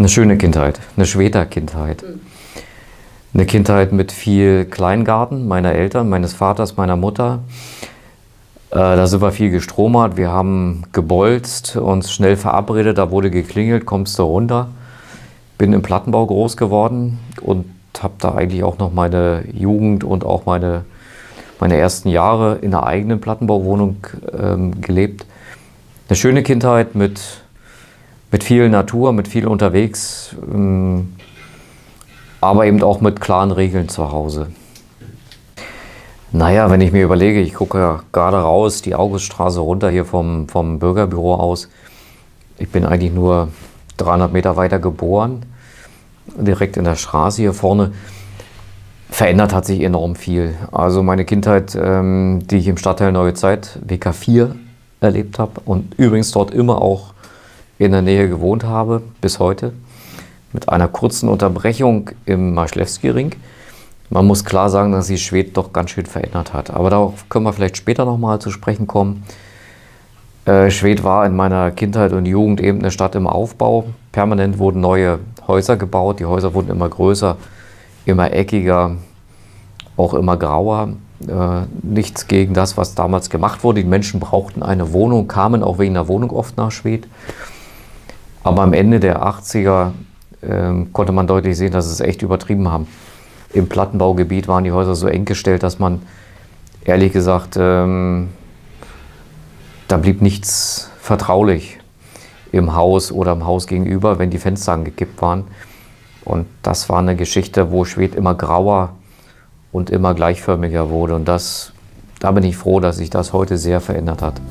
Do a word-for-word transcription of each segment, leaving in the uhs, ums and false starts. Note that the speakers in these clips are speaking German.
Eine schöne Kindheit, eine Schwedter Kindheit. Eine Kindheit mit viel Kleingarten meiner Eltern, meines Vaters, meiner Mutter. Äh, da sind wir viel gestromert, wir haben gebolzt, uns schnell verabredet, da wurde geklingelt, kommst du runter. Bin im Plattenbau groß geworden und habe da eigentlich auch noch meine Jugend und auch meine, meine ersten Jahre in einer eigenen Plattenbauwohnung ähm, gelebt. Eine schöne Kindheit mit, mit viel Natur, mit viel unterwegs, ähm, aber eben auch mit klaren Regeln zu Hause. Naja, wenn ich mir überlege, ich gucke ja gerade raus, die Auguststraße runter hier vom, vom Bürgerbüro aus. Ich bin eigentlich nur dreihundert Meter weiter geboren, direkt in der Straße hier vorne. Verändert hat sich enorm viel. Also meine Kindheit, ähm, die ich im Stadtteil Neue Zeit, W K vier, erlebt habe und übrigens dort immer auch in der Nähe gewohnt habe, bis heute. Mit einer kurzen Unterbrechung im Marschlewski-Ring. Man muss klar sagen, dass sich Schwedt doch ganz schön verändert hat. Aber darauf können wir vielleicht später nochmal zu sprechen kommen. Äh, Schwedt war in meiner Kindheit und Jugend eben eine Stadt im Aufbau. Permanent wurden neue Häuser gebaut. Die Häuser wurden immer größer, immer eckiger, auch immer grauer. Äh, nichts gegen das, was damals gemacht wurde. Die Menschen brauchten eine Wohnung, kamen auch wegen der Wohnung oft nach Schwedt. Aber am Ende der achtziger äh, konnte man deutlich sehen, dass sie es echt übertrieben haben. Im Plattenbaugebiet waren die Häuser so eng gestellt, dass man, ehrlich gesagt, ähm, da blieb nichts vertraulich im Haus oder im Haus gegenüber, wenn die Fenster angekippt waren. Und das war eine Geschichte, wo Schwedt immer grauer und immer gleichförmiger wurde. Und das, da bin ich froh, dass sich das heute sehr verändert hat.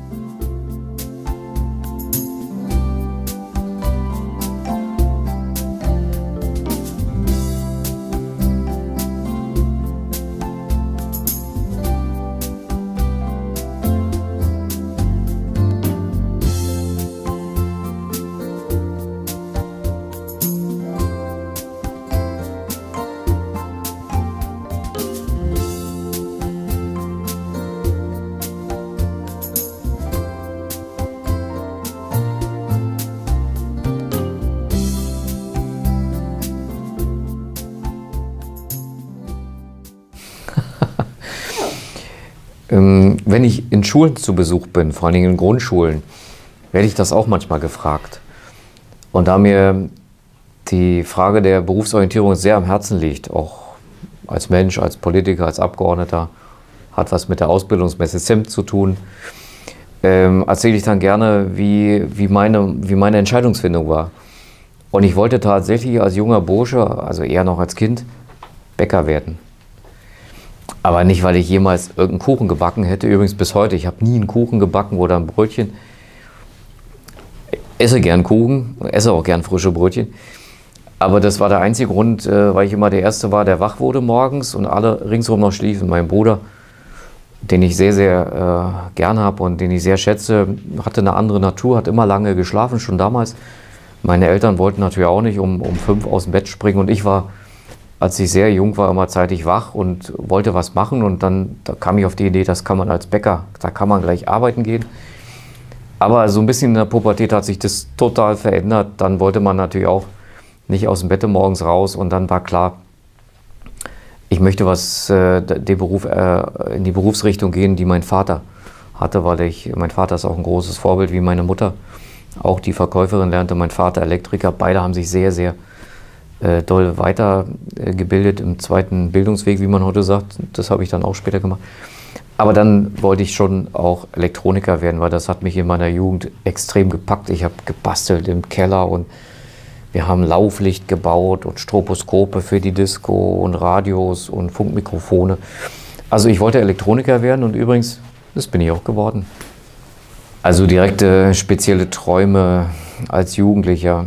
Wenn ich in Schulen zu Besuch bin, vor allen Dingen in Grundschulen, werde ich das auch manchmal gefragt. Und da mir die Frage der Berufsorientierung sehr am Herzen liegt, auch als Mensch, als Politiker, als Abgeordneter, hat was mit der Ausbildungsmesse S E M zu tun, ähm, erzähle ich dann gerne, wie, wie, meine, wie meine Entscheidungsfindung war. Und ich wollte tatsächlich als junger Bursche, also eher noch als Kind, Bäcker werden. Aber nicht, weil ich jemals irgendeinen Kuchen gebacken hätte. Übrigens bis heute, ich habe nie einen Kuchen gebacken oder ein Brötchen. Ich esse gern Kuchen, esse auch gern frische Brötchen. Aber das war der einzige Grund, weil ich immer der Erste war, der wach wurde morgens und alle ringsherum noch schliefen. Mein Bruder, den ich sehr, sehr äh, gern habe und den ich sehr schätze, hatte eine andere Natur, hat immer lange geschlafen, schon damals. Meine Eltern wollten natürlich auch nicht um, um fünf aus dem Bett springen und ich war, als ich sehr jung war, immer zeitig wach und wollte was machen und dann da kam ich auf die Idee, das kann man als Bäcker, da kann man gleich arbeiten gehen. Aber so ein bisschen in der Pubertät hat sich das total verändert. Dann wollte man natürlich auch nicht aus dem Bett morgens raus und dann war klar, ich möchte was äh, den Beruf, äh, in die Berufsrichtung gehen, die mein Vater hatte, weil ich, mein Vater ist auch ein großes Vorbild wie meine Mutter. Auch die Verkäuferin lernte, mein Vater Elektriker. Beide haben sich sehr, sehr äh, doll weitergebildet im zweiten Bildungsweg, wie man heute sagt. Das habe ich dann auch später gemacht. Aber dann wollte ich schon auch Elektroniker werden, weil das hat mich in meiner Jugend extrem gepackt. Ich habe gebastelt im Keller und wir haben Lauflicht gebaut und Stroboskope für die Disco und Radios und Funkmikrofone. Also ich wollte Elektroniker werden und übrigens, das bin ich auch geworden. Also direkte spezielle Träume als Jugendlicher.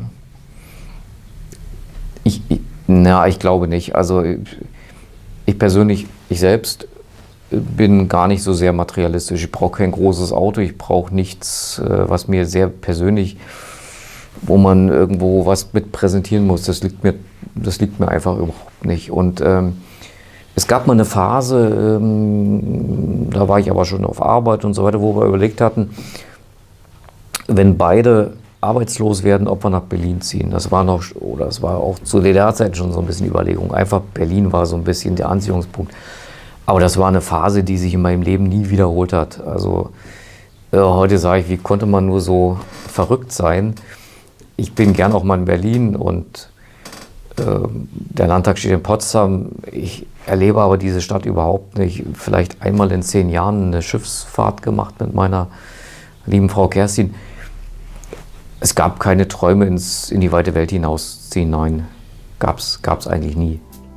Ich, ich, na, ich glaube nicht. Also ich, ich persönlich, ich selbst bin gar nicht so sehr materialistisch. Ich brauche kein großes Auto, ich brauche nichts, was mir sehr persönlich, wo man irgendwo was mit präsentieren muss. Das liegt mir, das liegt mir einfach überhaupt nicht. Und ähm, es gab mal eine Phase, ähm, da war ich aber schon auf Arbeit und so weiter, wo wir überlegt hatten, wenn beide arbeitslos werden, ob wir nach Berlin ziehen. Das war noch, oder es war auch zu D D R-Zeiten schon so ein bisschen Überlegung. Einfach Berlin war so ein bisschen der Anziehungspunkt. Aber das war eine Phase, die sich in meinem Leben nie wiederholt hat. Also äh, heute sage ich, wie konnte man nur so verrückt sein? Ich bin gern auch mal in Berlin und äh, der Landtag steht in Potsdam. Ich erlebe aber diese Stadt überhaupt nicht. Vielleicht einmal in zehn Jahren eine Schiffsfahrt gemacht mit meiner lieben Frau Kerstin. Es gab keine Träume, ins, in die weite Welt hinausziehen. Nein, gab es eigentlich nie.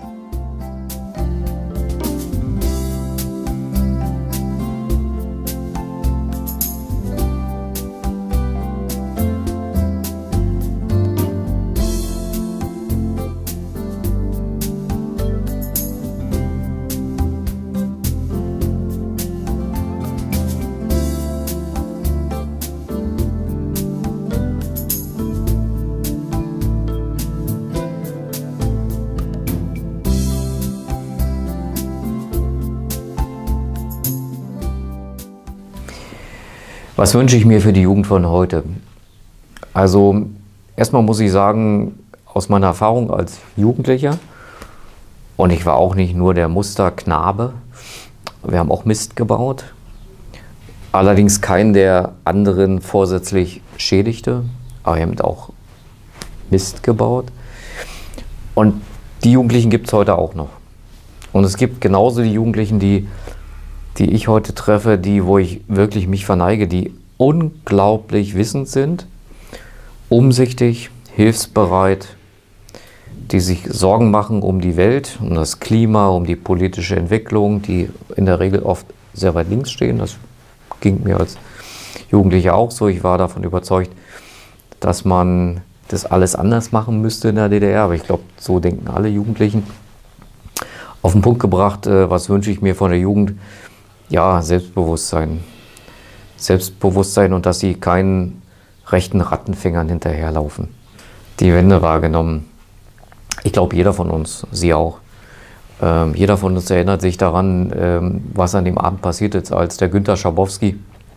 Was wünsche ich mir für die Jugend von heute? Also erstmal muss ich sagen, aus meiner Erfahrung als Jugendlicher, und ich war auch nicht nur der Musterknabe, wir haben auch Mist gebaut, allerdings keinen, der anderen vorsätzlich schädigte, aber wir haben auch Mist gebaut. Und die Jugendlichen gibt es heute auch noch. Und es gibt genauso die Jugendlichen, die die ich heute treffe, die, wo ich wirklich mich verneige, die unglaublich wissend sind, umsichtig, hilfsbereit, die sich Sorgen machen um die Welt, um das Klima, um die politische Entwicklung, die in der Regel oft sehr weit links stehen. Das ging mir als Jugendlicher auch so. Ich war davon überzeugt, dass man das alles anders machen müsste in der D D R, aber ich glaube, so denken alle Jugendlichen. Auf den Punkt gebracht, was wünsche ich mir von der Jugend? Ja, Selbstbewusstsein. Selbstbewusstsein und dass sie keinen rechten Rattenfingern hinterherlaufen. Die Wende wahrgenommen. Ich glaube, jeder von uns, Sie auch. Ähm, jeder von uns erinnert sich daran, ähm, was an dem Abend passiert ist, als der Günter Schabowski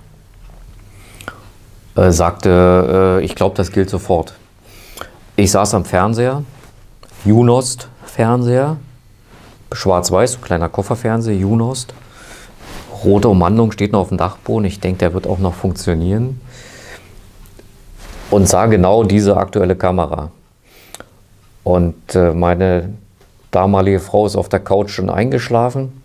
äh, sagte, äh, ich glaube, das gilt sofort. Ich saß am Fernseher, Junost-Fernseher, schwarz-weiß, so kleiner Kofferfernseher, Junost. Rote Umwandlung steht noch auf dem Dachboden. Ich denke, der wird auch noch funktionieren. Und sah genau diese aktuelle Kamera. Und äh, meine damalige Frau ist auf der Couch schon eingeschlafen.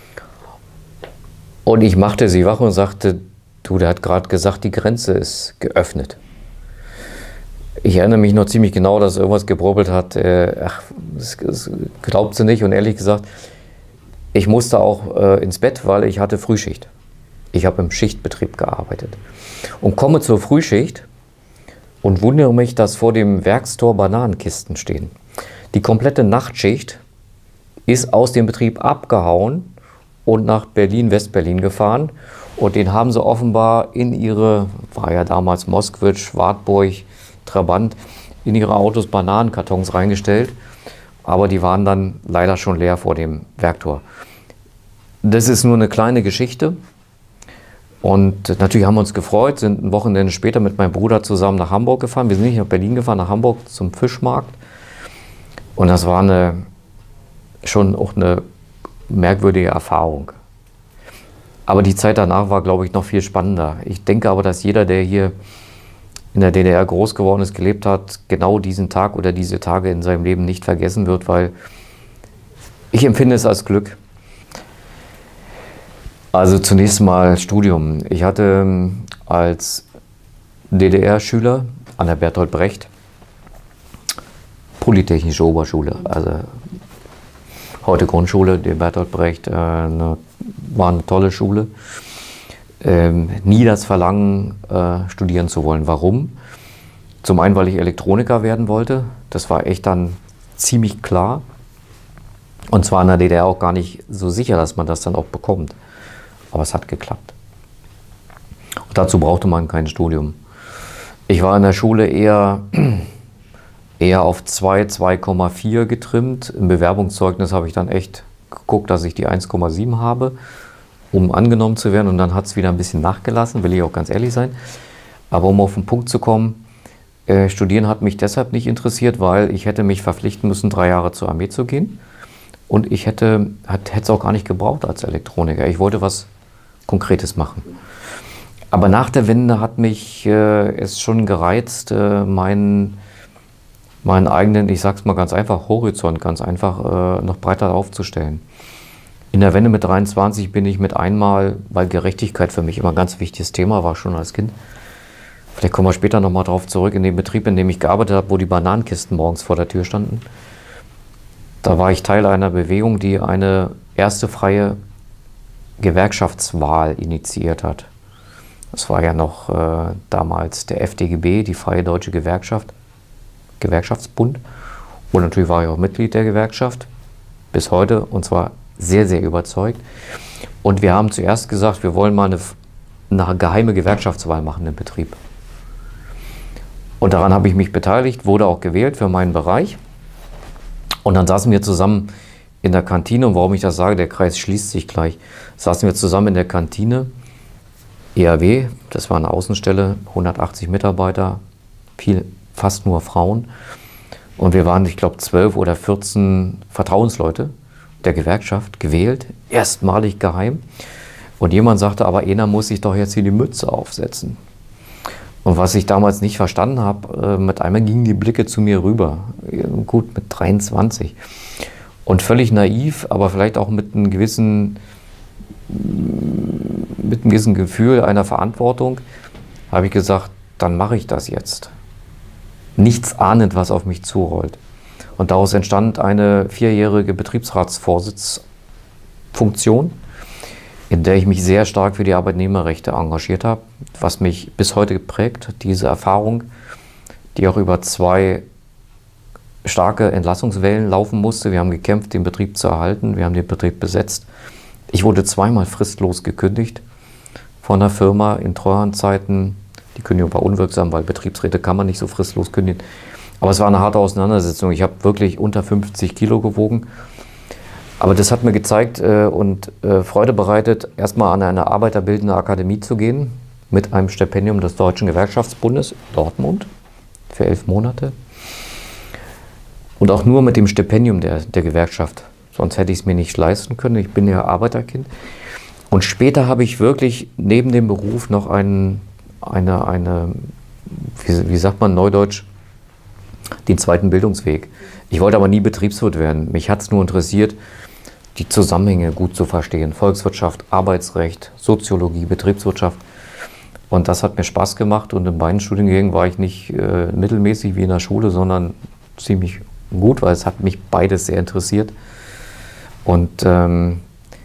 Und ich machte sie wach und sagte, du, der hat gerade gesagt, die Grenze ist geöffnet. Ich erinnere mich noch ziemlich genau, dass irgendwas gebrubbelt hat. Äh, ach, das, das glaubt sie nicht. Und ehrlich gesagt, ich musste auch äh, ins Bett, weil ich hatte Frühschicht. Ich habe im Schichtbetrieb gearbeitet. Und komme zur Frühschicht und wundere mich, dass vor dem Werkstor Bananenkisten stehen. Die komplette Nachtschicht ist aus dem Betrieb abgehauen und nach Berlin, Westberlin gefahren. Und den haben sie offenbar in ihre, war ja damals Moskwitsch, Wartburg, Trabant, in ihre Autos Bananenkartons reingestellt. Aber die waren dann leider schon leer vor dem Werktor. Das ist nur eine kleine Geschichte. Und natürlich haben wir uns gefreut, sind ein Wochenende später mit meinem Bruder zusammen nach Hamburg gefahren. Wir sind nicht nach Berlin gefahren, nach Hamburg zum Fischmarkt. Und das war eine, schon auch eine merkwürdige Erfahrung. Aber die Zeit danach war, glaube ich, noch viel spannender. Ich denke aber, dass jeder, der hier in der D D R groß geworden ist, gelebt hat, genau diesen Tag oder diese Tage in seinem Leben nicht vergessen wird, weil ich empfinde es als Glück. Also zunächst mal Studium. Ich hatte als D D R-Schüler an der Bertolt Brecht Polytechnische Oberschule, also heute Grundschule, die Bertolt Brecht, äh, eine, war eine tolle Schule. Ähm, nie das Verlangen, äh, studieren zu wollen. Warum? Zum einen, weil ich Elektroniker werden wollte. Das war echt dann ziemlich klar. Und zwar in der D D R auch gar nicht so sicher, dass man das dann auch bekommt. Aber es hat geklappt. Und dazu brauchte man kein Studium. Ich war in der Schule eher, eher auf zwei, zwei Komma vier getrimmt. Im Bewerbungszeugnis habe ich dann echt geguckt, dass ich die eins Komma sieben habe, um angenommen zu werden. Und dann hat es wieder ein bisschen nachgelassen, will ich auch ganz ehrlich sein. Aber um auf den Punkt zu kommen, Äh, Studieren hat mich deshalb nicht interessiert, weil ich hätte mich verpflichten müssen, drei Jahre zur Armee zu gehen. Und ich hätte es auch gar nicht gebraucht als Elektroniker. Ich wollte was Konkretes machen. Aber nach der Wende hat mich äh, es schon gereizt, äh, meinen, meinen eigenen, ich sag's mal ganz einfach, Horizont ganz einfach äh, noch breiter aufzustellen. In der Wende mit dreiundzwanzig bin ich mit einmal, weil Gerechtigkeit für mich immer ein ganz wichtiges Thema war, schon als Kind. Vielleicht kommen wir später nochmal drauf zurück, in den Betrieb, in dem ich gearbeitet habe, wo die Bananenkisten morgens vor der Tür standen. Da war ich Teil einer Bewegung, die eine erste freie Gewerkschaftswahl initiiert hat. Das war ja noch äh, damals der F D G B, die Freie Deutsche Gewerkschaft, Gewerkschaftsbund. Und natürlich war ich auch Mitglied der Gewerkschaft, bis heute, und zwar sehr, sehr überzeugt. Und wir haben zuerst gesagt, wir wollen mal eine, eine geheime Gewerkschaftswahl machen im Betrieb. Und daran habe ich mich beteiligt, wurde auch gewählt für meinen Bereich. Und dann saßen wir zusammen in der Kantine, und warum ich das sage, der Kreis schließt sich gleich, saßen wir zusammen in der Kantine, E R W, das war eine Außenstelle, hundertachtzig Mitarbeiter, viel, fast nur Frauen. Und wir waren, ich glaube, zwölf oder vierzehn Vertrauensleute der Gewerkschaft, gewählt, erstmalig geheim. Und jemand sagte, aber einer muss sich doch jetzt hier die Mütze aufsetzen. Und was ich damals nicht verstanden habe, mit einmal gingen die Blicke zu mir rüber, gut mit dreiundzwanzig. Und völlig naiv, aber vielleicht auch mit einem gewissen, mit einem gewissen Gefühl einer Verantwortung, habe ich gesagt, dann mache ich das jetzt. Nichts ahnend, was auf mich zurollt. Und daraus entstand eine vierjährige Betriebsratsvorsitzfunktion, in der ich mich sehr stark für die Arbeitnehmerrechte engagiert habe, was mich bis heute prägt, diese Erfahrung, die auch über zwei starke Entlassungswellen laufen musste. Wir haben gekämpft, den Betrieb zu erhalten, wir haben den Betrieb besetzt. Ich wurde zweimal fristlos gekündigt von der Firma in Treuhandzeiten. Die Kündigung war unwirksam, weil Betriebsräte kann man nicht so fristlos kündigen. Aber es war eine harte Auseinandersetzung. Ich habe wirklich unter fünfzig Kilo gewogen. Aber das hat mir gezeigt äh, und äh, Freude bereitet, erstmal an eine arbeiterbildende Akademie zu gehen, mit einem Stipendium des Deutschen Gewerkschaftsbundes Dortmund für elf Monate. Und auch nur mit dem Stipendium der, der Gewerkschaft. Sonst hätte ich es mir nicht leisten können. Ich bin ja Arbeiterkind. Und später habe ich wirklich neben dem Beruf noch einen, eine, eine wie, wie sagt man neudeutsch, den zweiten Bildungsweg. Ich wollte aber nie Betriebswirt werden. Mich hat es nur interessiert, die Zusammenhänge gut zu verstehen. Volkswirtschaft, Arbeitsrecht, Soziologie, Betriebswirtschaft. Und das hat mir Spaß gemacht. Und in beiden Studiengängen war ich nicht äh, mittelmäßig wie in der Schule, sondern ziemlich gut, weil es hat mich beides sehr interessiert. Und ähm,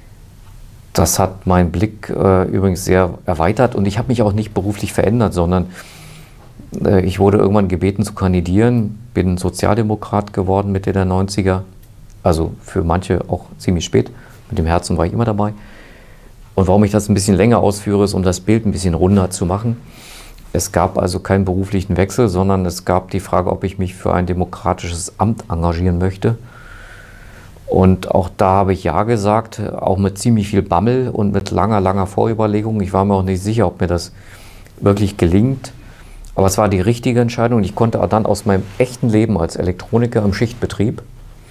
das hat meinen Blick äh, übrigens sehr erweitert. Und ich habe mich auch nicht beruflich verändert, sondern äh, ich wurde irgendwann gebeten zu kandidieren, bin Sozialdemokrat geworden Mitte der neunziger. Also für manche auch ziemlich spät. Mit dem Herzen war ich immer dabei. Und warum ich das ein bisschen länger ausführe, ist, um das Bild ein bisschen runder zu machen. Es gab also keinen beruflichen Wechsel, sondern es gab die Frage, ob ich mich für ein demokratisches Amt engagieren möchte. Und auch da habe ich Ja gesagt, auch mit ziemlich viel Bammel und mit langer, langer Vorüberlegung. Ich war mir auch nicht sicher, ob mir das wirklich gelingt. Aber es war die richtige Entscheidung. Und ich konnte dann aus meinem echten Leben als Elektroniker im Schichtbetrieb,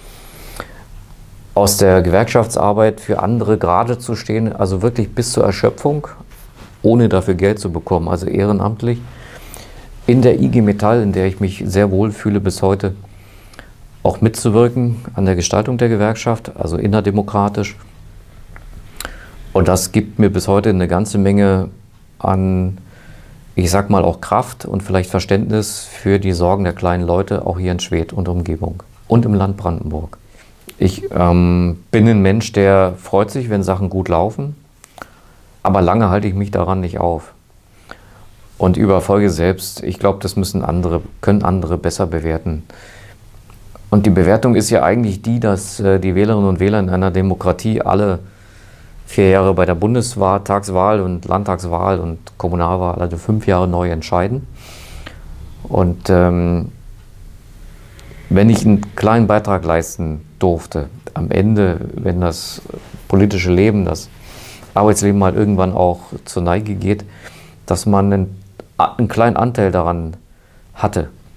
aus der Gewerkschaftsarbeit für andere gerade zu stehen, also wirklich bis zur Erschöpfung, ohne dafür Geld zu bekommen, also ehrenamtlich, in der I G Metall, in der ich mich sehr wohl fühle bis heute, auch mitzuwirken an der Gestaltung der Gewerkschaft, also innerdemokratisch. Und das gibt mir bis heute eine ganze Menge an, ich sag mal, auch Kraft und vielleicht Verständnis für die Sorgen der kleinen Leute, auch hier in Schwedt und Umgebung und im Land Brandenburg. Ich ähm, bin ein Mensch, der freut sich, wenn Sachen gut laufen, aber lange halte ich mich daran nicht auf. Und über Erfolge selbst, ich glaube, das müssen andere, können andere besser bewerten. Und die Bewertung ist ja eigentlich die, dass äh, die Wählerinnen und Wähler in einer Demokratie alle vier Jahre bei der Bundestagswahl und Landtagswahl und Kommunalwahl, also fünf Jahre neu entscheiden. Und ähm, wenn ich einen kleinen Beitrag leisten durfte, am Ende, wenn das politische Leben, das Arbeitsleben mal irgendwann auch zur Neige geht, dass man einen, einen kleinen Anteil daran hatte,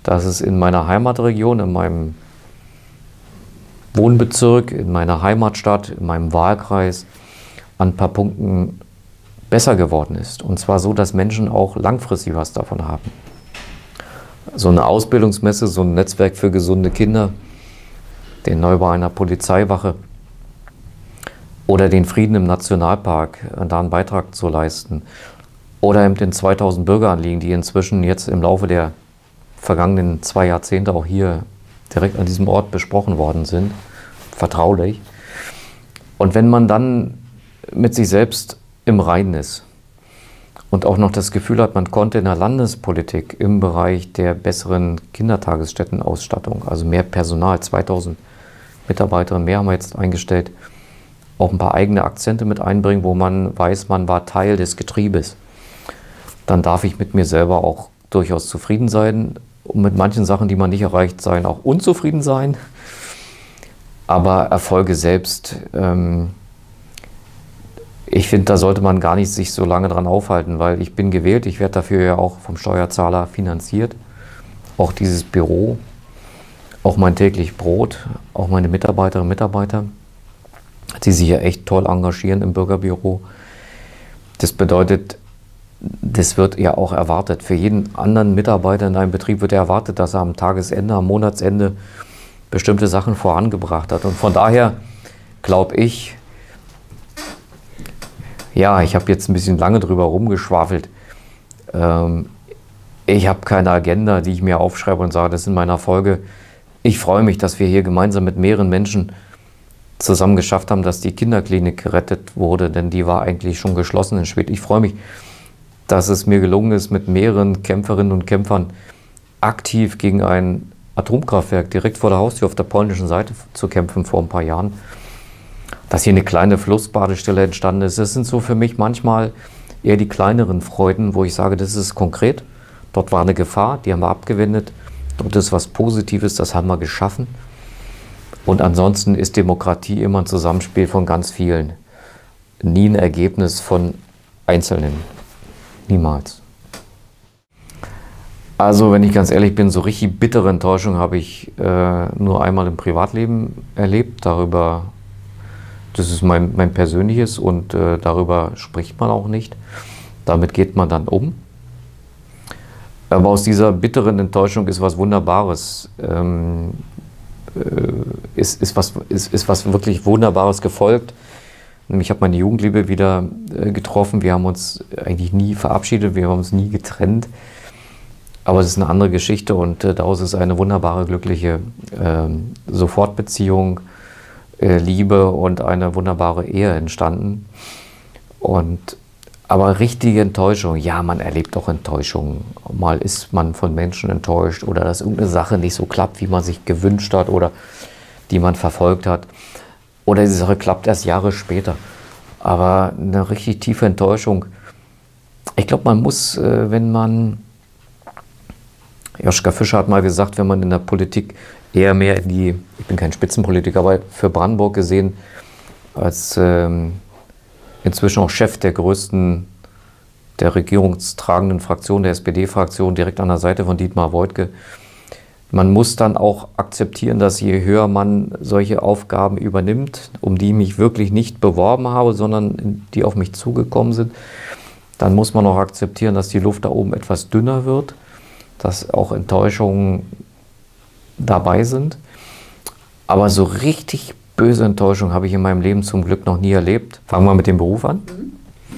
dass es in meiner Heimatregion, in meinem Wohnbezirk, in meiner Heimatstadt, in meinem Wahlkreis an ein paar Punkten besser geworden ist. Und zwar so, dass Menschen auch langfristig was davon haben. So eine Ausbildungsmesse, so ein Netzwerk für gesunde Kinder, den Neubau einer Polizeiwache oder den Frieden im Nationalpark, da einen Beitrag zu leisten. Oder eben den zweitausend Bürgeranliegen, die inzwischen jetzt im Laufe der vergangenen zwei Jahrzehnte auch hier direkt an diesem Ort besprochen worden sind, vertraulich. Und wenn man dann mit sich selbst im Reinen ist und auch noch das Gefühl hat, man konnte in der Landespolitik im Bereich der besseren Kindertagesstättenausstattung, also mehr Personal, zweitausend Mitarbeiterinnen mehr haben wir jetzt eingestellt, auch ein paar eigene Akzente mit einbringen, wo man weiß, man war Teil des Getriebes, dann darf ich mit mir selber auch durchaus zufrieden sein und mit manchen Sachen, die man nicht erreicht, sein, auch unzufrieden sein. Aber Erfolge selbst, ähm, ich finde, da sollte man gar nicht sich so lange dran aufhalten, weil ich bin gewählt, ich werde dafür ja auch vom Steuerzahler finanziert. Auch dieses Büro, auch mein täglich Brot, auch meine Mitarbeiterinnen und Mitarbeiter, die sich ja echt toll engagieren im Bürgerbüro. Das bedeutet, das wird ja auch erwartet. Für jeden anderen Mitarbeiter in einem Betrieb wird erwartet, dass er am Tagesende, am Monatsende bestimmte Sachen vorangebracht hat. Und von daher glaube ich, ja, ich habe jetzt ein bisschen lange drüber rumgeschwafelt. Ähm, ich habe keine Agenda, die ich mir aufschreibe und sage, das sind meine Erfolge. Ich freue mich, dass wir hier gemeinsam mit mehreren Menschen zusammen geschafft haben, dass die Kinderklinik gerettet wurde, denn die war eigentlich schon geschlossen in Schwedt. Ich freue mich, dass es mir gelungen ist, mit mehreren Kämpferinnen und Kämpfern aktiv gegen ein Atomkraftwerk direkt vor der Haustür auf der polnischen Seite zu kämpfen vor ein paar Jahren. Dass hier eine kleine Flussbadestelle entstanden ist, das sind so für mich manchmal eher die kleineren Freuden, wo ich sage, das ist konkret. Dort war eine Gefahr, die haben wir abgewendet. Dort ist was Positives, das haben wir geschaffen. Und ansonsten ist Demokratie immer ein Zusammenspiel von ganz vielen. Nie ein Ergebnis von Einzelnen. Niemals. Also, wenn ich ganz ehrlich bin, so richtig bittere Enttäuschung habe ich äh, nur einmal im Privatleben erlebt. Darüber, das ist mein, mein persönliches und äh, darüber spricht man auch nicht. Damit geht man dann um. Aber aus dieser bitteren Enttäuschung ist was Wunderbares, ähm, äh, ist, ist, was, ist, ist was wirklich Wunderbares gefolgt. Ich habe meine Jugendliebe wieder äh, getroffen. Wir haben uns eigentlich nie verabschiedet, wir haben uns nie getrennt. Aber es ist eine andere Geschichte und äh, daraus ist eine wunderbare, glückliche äh, Sofortbeziehung, äh, Liebe und eine wunderbare Ehe entstanden. Und, aber richtige Enttäuschung, ja, man erlebt auch Enttäuschung. Mal ist man von Menschen enttäuscht oder dass irgendeine Sache nicht so klappt, wie man sich gewünscht hat oder die man verfolgt hat. Oder die Sache klappt erst Jahre später. Aber eine richtig tiefe Enttäuschung. Ich glaube, man muss, äh, wenn man, Joschka Fischer hat mal gesagt, wenn man in der Politik eher mehr in die, ich bin kein Spitzenpolitiker, aber für Brandenburg gesehen, als ähm, inzwischen auch Chef der größten, der regierungstragenden Fraktion, der S P D-Fraktion, direkt an der Seite von Dietmar Woidke, man muss dann auch akzeptieren, dass je höher man solche Aufgaben übernimmt, um die ich mich wirklich nicht beworben habe, sondern die auf mich zugekommen sind, dann muss man auch akzeptieren, dass die Luft da oben etwas dünner wird, dass auch Enttäuschungen dabei sind. Aber so richtig böse Enttäuschung habe ich in meinem Leben zum Glück noch nie erlebt. Fangen wir mit dem Beruf an. Mhm.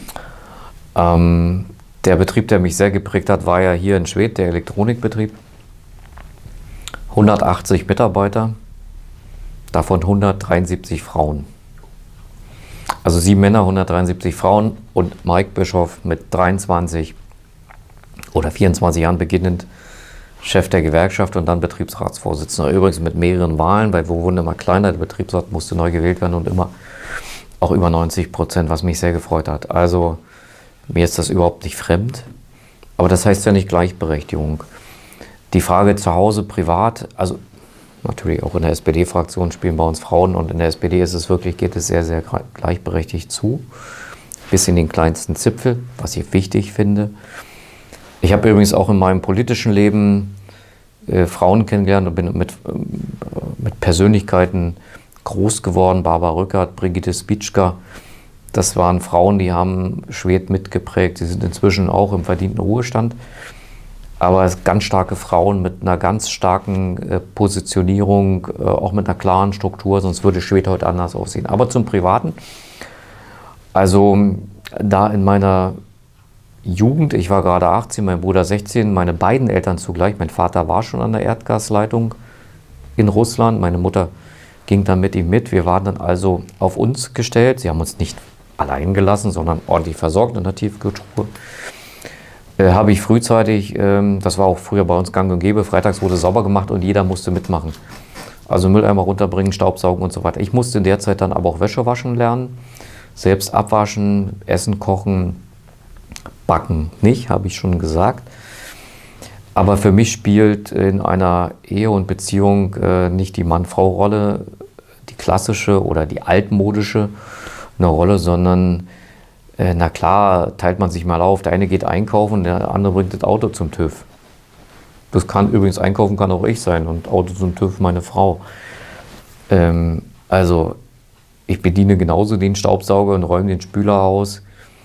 Ähm, der Betrieb, der mich sehr geprägt hat, war ja hier in Schwedt, der Elektronikbetrieb. hundertachtzig Mitarbeiter, davon hundertdreiundsiebzig Frauen. Also sieben Männer, hundertdreiundsiebzig Frauen und Mike Bischoff mit dreiundzwanzig oder vierundzwanzig Jahren beginnend Chef der Gewerkschaft und dann Betriebsratsvorsitzender. Übrigens mit mehreren Wahlen, weil wir wurden immer kleiner, der Betriebsrat musste neu gewählt werden und immer auch über neunzig Prozent, was mich sehr gefreut hat. Also mir ist das überhaupt nicht fremd, aber das heißt ja nicht Gleichberechtigung. Die Frage zu Hause, privat, also natürlich auch in der S P D-Fraktion spielen bei uns Frauen und in der S P D ist es wirklich, geht es sehr, sehr gleichberechtigt zu. Bis in den kleinsten Zipfel, was ich wichtig finde. Ich habe übrigens auch in meinem politischen Leben äh, Frauen kennengelernt und bin mit, äh, mit Persönlichkeiten groß geworden. Barbara Rückert, Brigitte Spitschka. Das waren Frauen, die haben Schwedt mitgeprägt. Sie sind inzwischen auch im verdienten Ruhestand. Aber ganz starke Frauen mit einer ganz starken äh, Positionierung, äh, auch mit einer klaren Struktur, sonst würde Schwedt heute anders aussehen. Aber zum Privaten, also da in meiner Jugend, ich war gerade achtzehn, mein Bruder sechzehn, meine beiden Eltern zugleich, mein Vater war schon an der Erdgasleitung in Russland, meine Mutter ging dann mit ihm mit. Wir waren dann also auf uns gestellt. Sie haben uns nicht allein gelassen, sondern ordentlich versorgt in der Tiefkühltruhe. Äh, habe ich frühzeitig, ähm, das war auch früher bei uns gang und gäbe, freitags wurde sauber gemacht und jeder musste mitmachen. Also Mülleimer runterbringen, Staubsaugen und so weiter. Ich musste in der Zeit dann aber auch Wäsche waschen lernen, selbst abwaschen, Essen kochen, backen nicht, habe ich schon gesagt. Aber für mich spielt in einer Ehe und Beziehung äh, nicht die Mann-Frau-Rolle, die klassische oder die altmodische eine Rolle, sondern äh, na klar, teilt man sich mal auf. Der eine geht einkaufen, der andere bringt das Auto zum TÜV. Das kann übrigens, einkaufen kann auch ich sein und Auto zum TÜV meine Frau. Ähm, also ich bediene genauso den Staubsauger und räume den Spüler aus.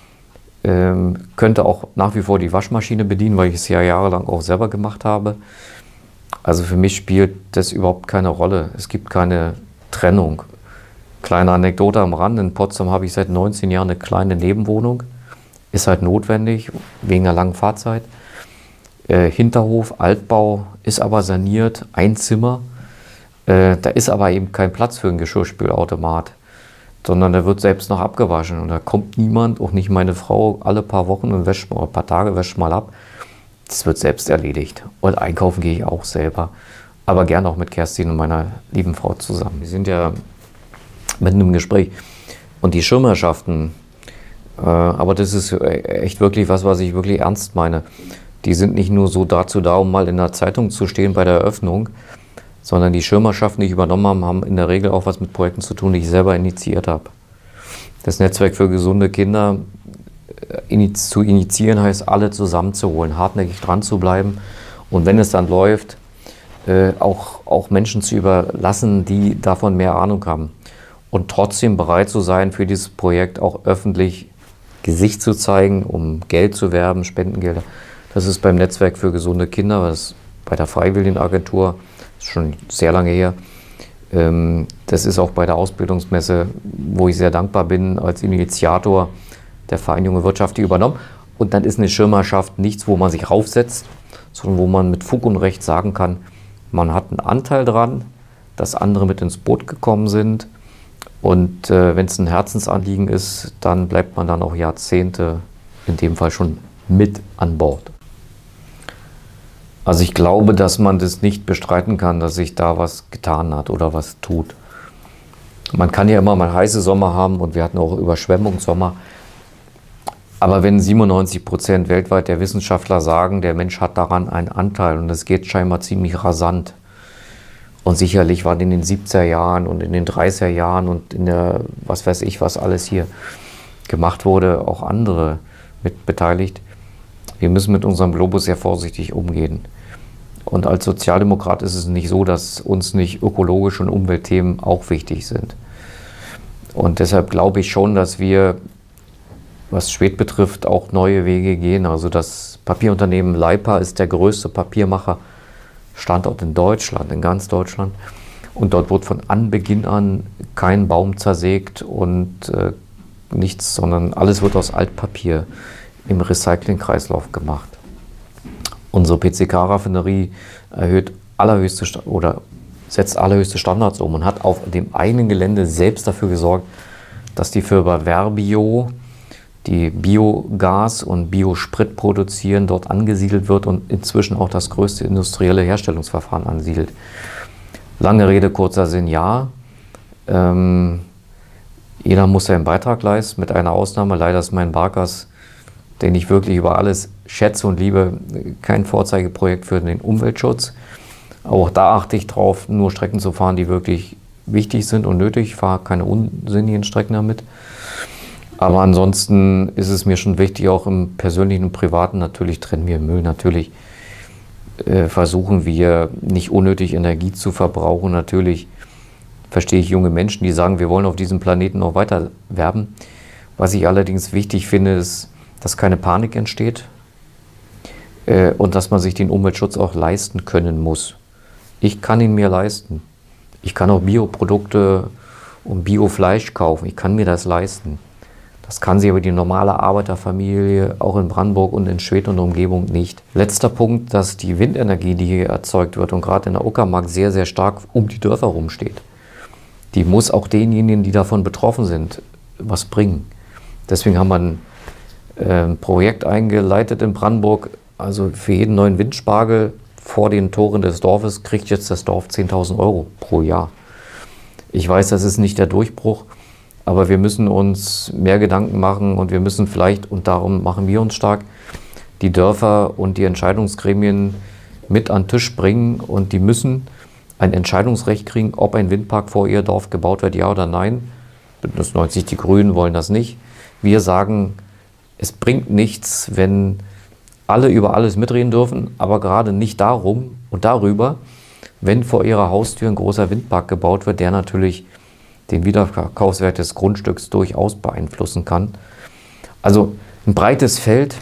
Ähm, könnte auch nach wie vor die Waschmaschine bedienen, weil ich es ja jahrelang auch selber gemacht habe. Also für mich spielt das überhaupt keine Rolle. Es gibt keine Trennung. Kleine Anekdote am Rand, in Potsdam habe ich seit neunzehn Jahren eine kleine Nebenwohnung. Ist halt notwendig, wegen der langen Fahrzeit. Äh, Hinterhof, Altbau, ist aber saniert, ein Zimmer. Äh, da ist aber eben kein Platz für einen Geschirrspülautomat, sondern da wird selbst noch abgewaschen. Und da kommt niemand, auch nicht meine Frau, alle paar Wochen und wäscht mal, ein paar Tage wäscht mal ab. Das wird selbst erledigt. Und einkaufen gehe ich auch selber. Aber gern auch mit Kerstin und meiner lieben Frau zusammen. Wir sind ja mitten im Gespräch. Und die Schirmherrschaften, äh, aber das ist echt wirklich was, was ich wirklich ernst meine. Die sind nicht nur so dazu da, um mal in der Zeitung zu stehen bei der Eröffnung, sondern die Schirmherrschaften, die ich übernommen habe, haben in der Regel auch was mit Projekten zu tun, die ich selber initiiert habe. Das Netzwerk für gesunde Kinder äh, zu initiieren heißt, alle zusammenzuholen, hartnäckig dran zu bleiben und wenn es dann läuft, äh, auch, auch Menschen zu überlassen, die davon mehr Ahnung haben. Und trotzdem bereit zu sein, für dieses Projekt auch öffentlich Gesicht zu zeigen, um Geld zu werben, Spendengelder. Das ist beim Netzwerk für gesunde Kinder, was bei der Freiwilligenagentur, ist schon sehr lange her. Das ist auch bei der Ausbildungsmesse, wo ich sehr dankbar bin, als Initiator der Verein Junge Wirtschaft, die übernommen. Und dann ist eine Schirmherrschaft nichts, wo man sich raufsetzt, sondern wo man mit Fug und Recht sagen kann, man hat einen Anteil dran, dass andere mit ins Boot gekommen sind. Und äh, wenn es ein Herzensanliegen ist, dann bleibt man dann auch Jahrzehnte, in dem Fall schon mit an Bord. Also ich glaube, dass man das nicht bestreiten kann, dass sich da was getan hat oder was tut. Man kann ja immer mal heiße Sommer haben und wir hatten auch Überschwemmungssommer. Aber wenn siebenundneunzig Prozent weltweit der Wissenschaftler sagen, der Mensch hat daran einen Anteil und es geht scheinbar ziemlich rasant. Und sicherlich waren in den siebziger Jahren und in den dreißiger Jahren und in der, was weiß ich, was alles hier gemacht wurde, auch andere mit beteiligt. Wir müssen mit unserem Globus sehr vorsichtig umgehen. Und als Sozialdemokrat ist es nicht so, dass uns nicht ökologische und Umweltthemen auch wichtig sind. Und deshalb glaube ich schon, dass wir, was Schwedt betrifft, auch neue Wege gehen. Also das Papierunternehmen Leipa ist der größte Papiermacher, Standort in Deutschland, in ganz Deutschland. Und dort wird von Anbeginn an kein Baum zersägt und äh, nichts, sondern alles wird aus Altpapier im Recyclingkreislauf gemacht. Unsere P C K-Raffinerie erhöht allerhöchste oder setzt allerhöchste Standards um und hat auf dem eigenen Gelände selbst dafür gesorgt, dass die Firma Verbio, die Biogas und Biosprit produzieren, dort angesiedelt wird und inzwischen auch das größte industrielle Herstellungsverfahren ansiedelt. Lange Rede, kurzer Sinn, ja. Ähm, jeder muss seinen Beitrag leisten, mit einer Ausnahme. Leider ist mein Barkas, den ich wirklich über alles schätze und liebe, kein Vorzeigeprojekt für den Umweltschutz. Auch da achte ich drauf, nur Strecken zu fahren, die wirklich wichtig sind und nötig. Ich fahre keine unsinnigen Strecken damit. Aber ansonsten ist es mir schon wichtig, auch im persönlichen und privaten, natürlich trennen wir Müll, natürlich äh, versuchen wir nicht unnötig Energie zu verbrauchen. Natürlich verstehe ich junge Menschen, die sagen, wir wollen auf diesem Planeten noch weiter werben. Was ich allerdings wichtig finde, ist, dass keine Panik entsteht äh, und dass man sich den Umweltschutz auch leisten können muss. Ich kann ihn mir leisten. Ich kann auch Bioprodukte und Biofleisch kaufen. Ich kann mir das leisten. Das kann sich aber die normale Arbeiterfamilie auch in Brandenburg und in Schwedt und Umgebung nicht. Letzter Punkt, dass die Windenergie, die hier erzeugt wird und gerade in der Uckermark sehr, sehr stark um die Dörfer rumsteht, die muss auch denjenigen, die davon betroffen sind, was bringen. Deswegen haben wir ein äh, Projekt eingeleitet in Brandenburg. Also für jeden neuen Windspargel vor den Toren des Dorfes kriegt jetzt das Dorf zehntausend Euro pro Jahr. Ich weiß, das ist nicht der Durchbruch, aber wir müssen uns mehr Gedanken machen und wir müssen vielleicht, und darum machen wir uns stark, die Dörfer und die Entscheidungsgremien mit an den Tisch bringen und die müssen ein Entscheidungsrecht kriegen, ob ein Windpark vor ihr Dorf gebaut wird, ja oder nein. Bündnis neunzig, die Grünen wollen das nicht. Wir sagen, es bringt nichts, wenn alle über alles mitreden dürfen, aber gerade nicht darum und darüber, wenn vor ihrer Haustür ein großer Windpark gebaut wird, der natürlich den Wiederverkaufswert des Grundstücks durchaus beeinflussen kann. Also ein breites Feld.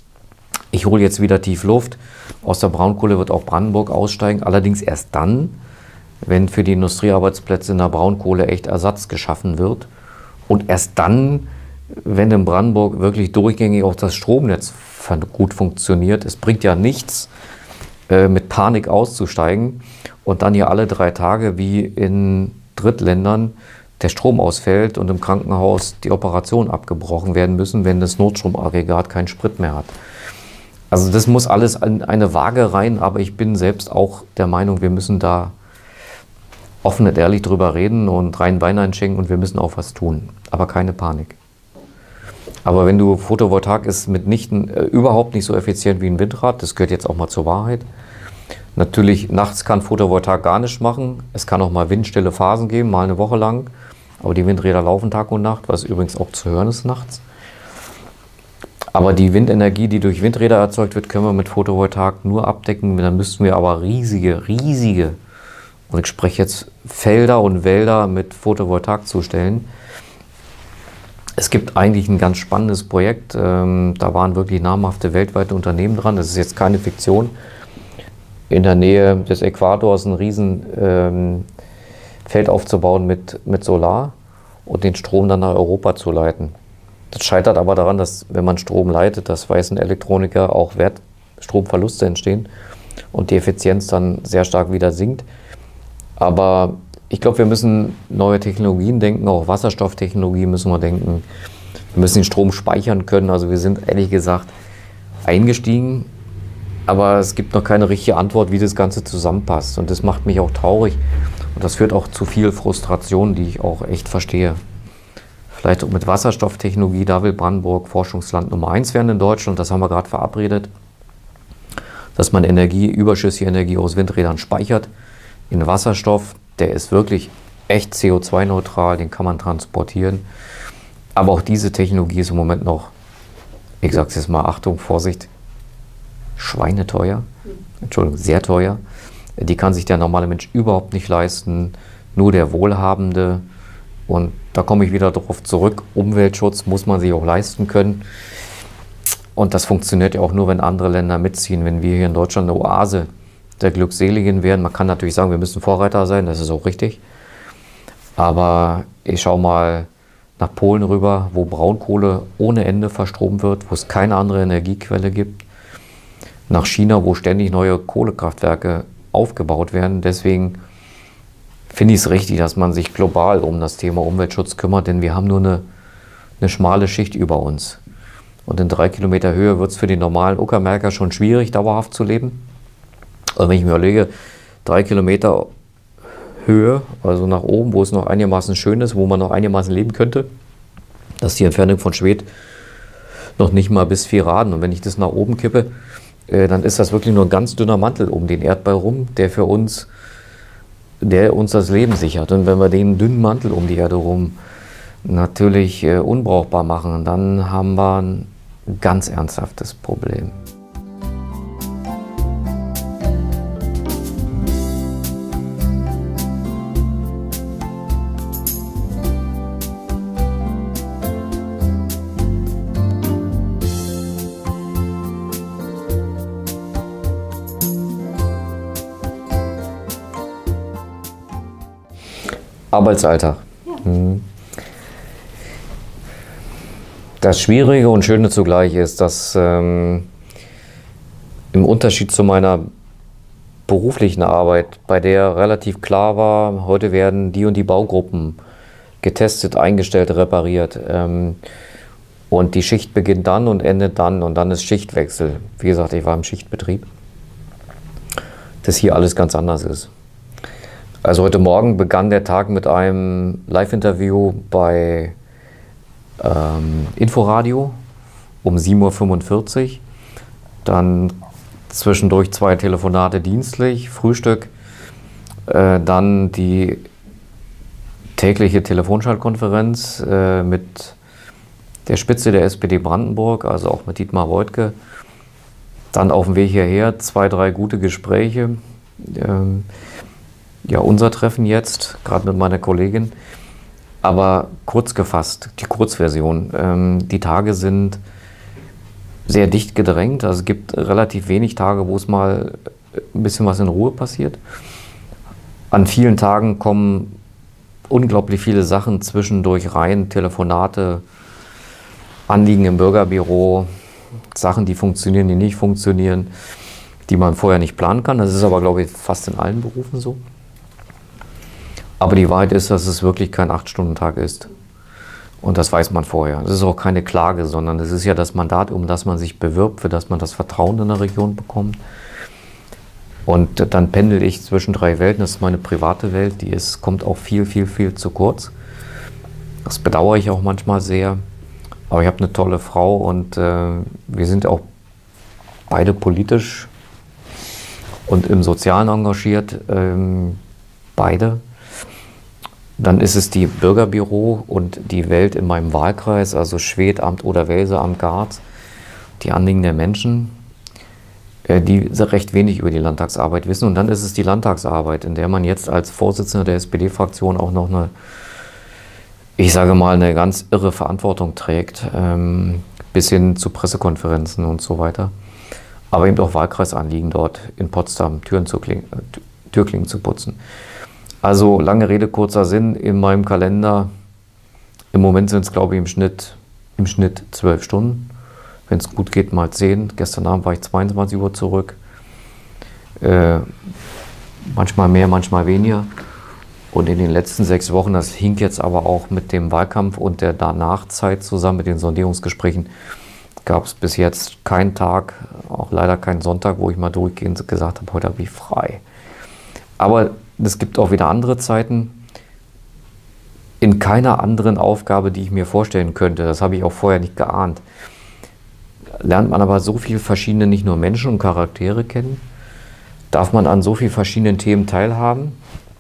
Ich hole jetzt wieder tief Luft. Aus der Braunkohle wird auch Brandenburg aussteigen, allerdings erst dann, wenn für die Industriearbeitsplätze in der Braunkohle echt Ersatz geschaffen wird. Und erst dann, wenn in Brandenburg wirklich durchgängig auch das Stromnetz gut funktioniert. Es bringt ja nichts, äh, mit Panik auszusteigen und dann hier alle drei Tage wie in Drittländern der Strom ausfällt und im Krankenhaus die Operationen abgebrochen werden müssen, wenn das Notstromaggregat keinen Sprit mehr hat. Also das muss alles in eine Waage rein, aber ich bin selbst auch der Meinung, wir müssen da offen und ehrlich drüber reden und rein Wein einschenken und wir müssen auch was tun, aber keine Panik. Aber wenn du, Photovoltaik ist mitnichten äh, überhaupt nicht so effizient wie ein Windrad, das gehört jetzt auch mal zur Wahrheit. Natürlich, nachts kann Photovoltaik gar nichts machen. Es kann auch mal windstille Phasen geben, mal eine Woche lang. Aber die Windräder laufen Tag und Nacht, was übrigens auch zu hören ist nachts. Aber die Windenergie, die durch Windräder erzeugt wird, können wir mit Photovoltaik nur abdecken. Dann müssten wir aber riesige, riesige, und ich spreche jetzt Felder und Wälder mit Photovoltaik zustellen. Es gibt eigentlich ein ganz spannendes Projekt. Ähm, da waren wirklich namhafte weltweite Unternehmen dran. Das ist jetzt keine Fiktion. In der Nähe des Äquators ein riesen ähm, Feld aufzubauen mit, mit Solar und den Strom dann nach Europa zu leiten. Das scheitert aber daran, dass wenn man Strom leitet, das weiß ein Elektroniker, auch Wertstromverluste entstehen und die Effizienz dann sehr stark wieder sinkt. Aber ich glaube, wir müssen neue Technologien denken, auch Wasserstofftechnologie müssen wir denken. Wir müssen den Strom speichern können. Also wir sind ehrlich gesagt eingestiegen, aber es gibt noch keine richtige Antwort, wie das Ganze zusammenpasst. Und das macht mich auch traurig und das führt auch zu viel Frustration, die ich auch echt verstehe. Vielleicht auch mit Wasserstofftechnologie, da will Brandenburg Forschungsland Nummer eins werden in Deutschland. Das haben wir gerade verabredet, dass man Energie, überschüssige Energie aus Windrädern speichert in Wasserstoff. Der ist wirklich echt C O zwei neutral, den kann man transportieren. Aber auch diese Technologie ist im Moment noch, ich sage es jetzt mal, Achtung, Vorsicht, schweineteuer, Entschuldigung, sehr teuer. Die kann sich der normale Mensch überhaupt nicht leisten, nur der Wohlhabende. Und da komme ich wieder darauf zurück, Umweltschutz muss man sich auch leisten können. Und das funktioniert ja auch nur, wenn andere Länder mitziehen, wenn wir hier in Deutschland eine Oase der Glückseligen werden. Man kann natürlich sagen, wir müssen Vorreiter sein, das ist auch richtig. Aber ich schaue mal nach Polen rüber, wo Braunkohle ohne Ende verstromt wird, wo es keine andere Energiequelle gibt. Nach China, wo ständig neue Kohlekraftwerke aufgebaut werden. Deswegen finde ich es richtig, dass man sich global um das Thema Umweltschutz kümmert, denn wir haben nur eine, eine schmale Schicht über uns. Und in drei Kilometer Höhe wird es für den normalen Uckermärker schon schwierig, dauerhaft zu leben. Also wenn ich mir überlege, drei Kilometer Höhe, also nach oben, wo es noch einigermaßen schön ist, wo man noch einigermaßen leben könnte, das ist die Entfernung von Schwedt noch nicht mal bis vier Raden. Und wenn ich das nach oben kippe, äh, dann ist das wirklich nur ein ganz dünner Mantel um den Erdball rum, der für uns, der uns das Leben sichert. Und wenn wir den dünnen Mantel um die Erde rum natürlich äh, unbrauchbar machen, dann haben wir ein ganz ernsthaftes Problem. Arbeitsalltag. Ja. Mhm. Das Schwierige und Schöne zugleich ist, dass ähm, im Unterschied zu meiner beruflichen Arbeit, bei der relativ klar war, heute werden die und die Baugruppen getestet, eingestellt, repariert. Ähm, und die Schicht beginnt dann und endet dann und dann ist Schichtwechsel. Wie gesagt, ich war im Schichtbetrieb. Dass hier alles ganz anders ist. Also heute Morgen begann der Tag mit einem Live-Interview bei ähm, Inforadio um sieben Uhr fünfundvierzig. Dann zwischendurch zwei Telefonate dienstlich, Frühstück, äh, dann die tägliche Telefonschaltkonferenz äh, mit der Spitze der S P D Brandenburg, also auch mit Dietmar Woidke. Dann auf dem Weg hierher zwei, drei gute Gespräche. Ähm, ja, unser Treffen jetzt, gerade mit meiner Kollegin. Aber kurz gefasst, die Kurzversion. Ähm, die Tage sind sehr dicht gedrängt. Also es gibt relativ wenig Tage, wo es mal ein bisschen was in Ruhe passiert. An vielen Tagen kommen unglaublich viele Sachen zwischendurch rein, Telefonate, Anliegen im Bürgerbüro, Sachen, die funktionieren, die nicht funktionieren, die man vorher nicht planen kann. Das ist aber, glaube ich, fast in allen Berufen so. Aber die Wahrheit ist, dass es wirklich kein acht-Stunden-Tag ist. Und das weiß man vorher. Das ist auch keine Klage, sondern es ist ja das Mandat, um das man sich bewirbt, für das man das Vertrauen in der Region bekommt. Und dann pendel ich zwischen drei Welten. Das ist meine private Welt, die ist, kommt auch viel, viel, viel zu kurz. Das bedauere ich auch manchmal sehr. Aber ich habe eine tolle Frau und äh, wir sind auch beide politisch und im Sozialen engagiert. Ähm, beide. Dann ist es die Bürgerbüro und die Welt in meinem Wahlkreis, also Schwedamt oder Welseamt Garz, die Anliegen der Menschen, äh, die recht wenig über die Landtagsarbeit wissen. Und dann ist es die Landtagsarbeit, in der man jetzt als Vorsitzender der S P D-Fraktion auch noch eine, ich sage mal, eine ganz irre Verantwortung trägt, ähm, bis hin zu Pressekonferenzen und so weiter. Aber eben auch Wahlkreisanliegen dort in Potsdam, Türen zu kling, äh, Türklingen zu putzen. Also lange Rede, kurzer Sinn, in meinem Kalender, im Moment sind es, glaube ich, im Schnitt, im Schnitt zwölf Stunden. Wenn es gut geht, mal zehn. Gestern Abend war ich zweiundzwanzig Uhr zurück. Äh, manchmal mehr, manchmal weniger. Und in den letzten sechs Wochen, das hing jetzt aber auch mit dem Wahlkampf und der Danachzeit zusammen, mit den Sondierungsgesprächen, gab es bis jetzt keinen Tag, auch leider keinen Sonntag, wo ich mal durchgehend gesagt habe, heute habe ich frei. Aber es gibt auch wieder andere Zeiten. In keiner anderen Aufgabe, die ich mir vorstellen könnte, das habe ich auch vorher nicht geahnt, lernt man aber so viele verschiedene, nicht nur Menschen und Charaktere kennen, darf man an so vielen verschiedenen Themen teilhaben.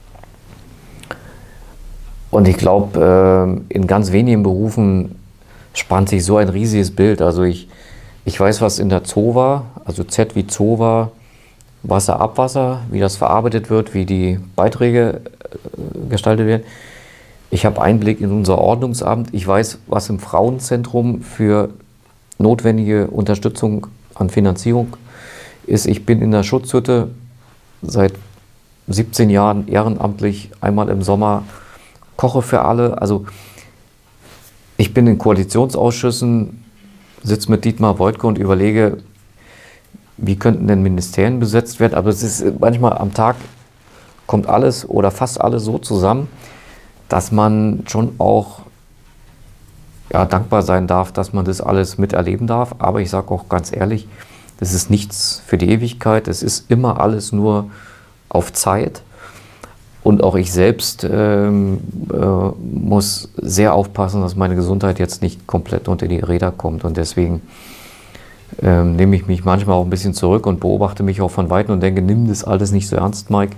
Und ich glaube, in ganz wenigen Berufen spannt sich so ein riesiges Bild. Also ich, ich weiß, was in der Zoo war, also Z wie Zoo war, Wasser, Abwasser, wie das verarbeitet wird, wie die Beiträge äh, gestaltet werden. Ich habe Einblick in unser Ordnungsamt. Ich weiß, was im Frauenzentrum für notwendige Unterstützung an Finanzierung ist. Ich bin in der Schutzhütte seit siebzehn Jahren ehrenamtlich, einmal im Sommer, koche für alle. Also ich bin in Koalitionsausschüssen, sitze mit Dietmar Woidke und überlege, wie könnten denn Ministerien besetzt werden? Aber es ist manchmal am Tag kommt alles oder fast alles so zusammen, dass man schon auch ja, dankbar sein darf, dass man das alles miterleben darf. Aber ich sage auch ganz ehrlich, das ist nichts für die Ewigkeit. Es ist immer alles nur auf Zeit. Und auch ich selbst ähm, äh, muss sehr aufpassen, dass meine Gesundheit jetzt nicht komplett unter die Räder kommt. Und deswegen Ähm, nehme ich mich manchmal auch ein bisschen zurück und beobachte mich auch von Weitem und denke, nimm das alles nicht so ernst, Mike.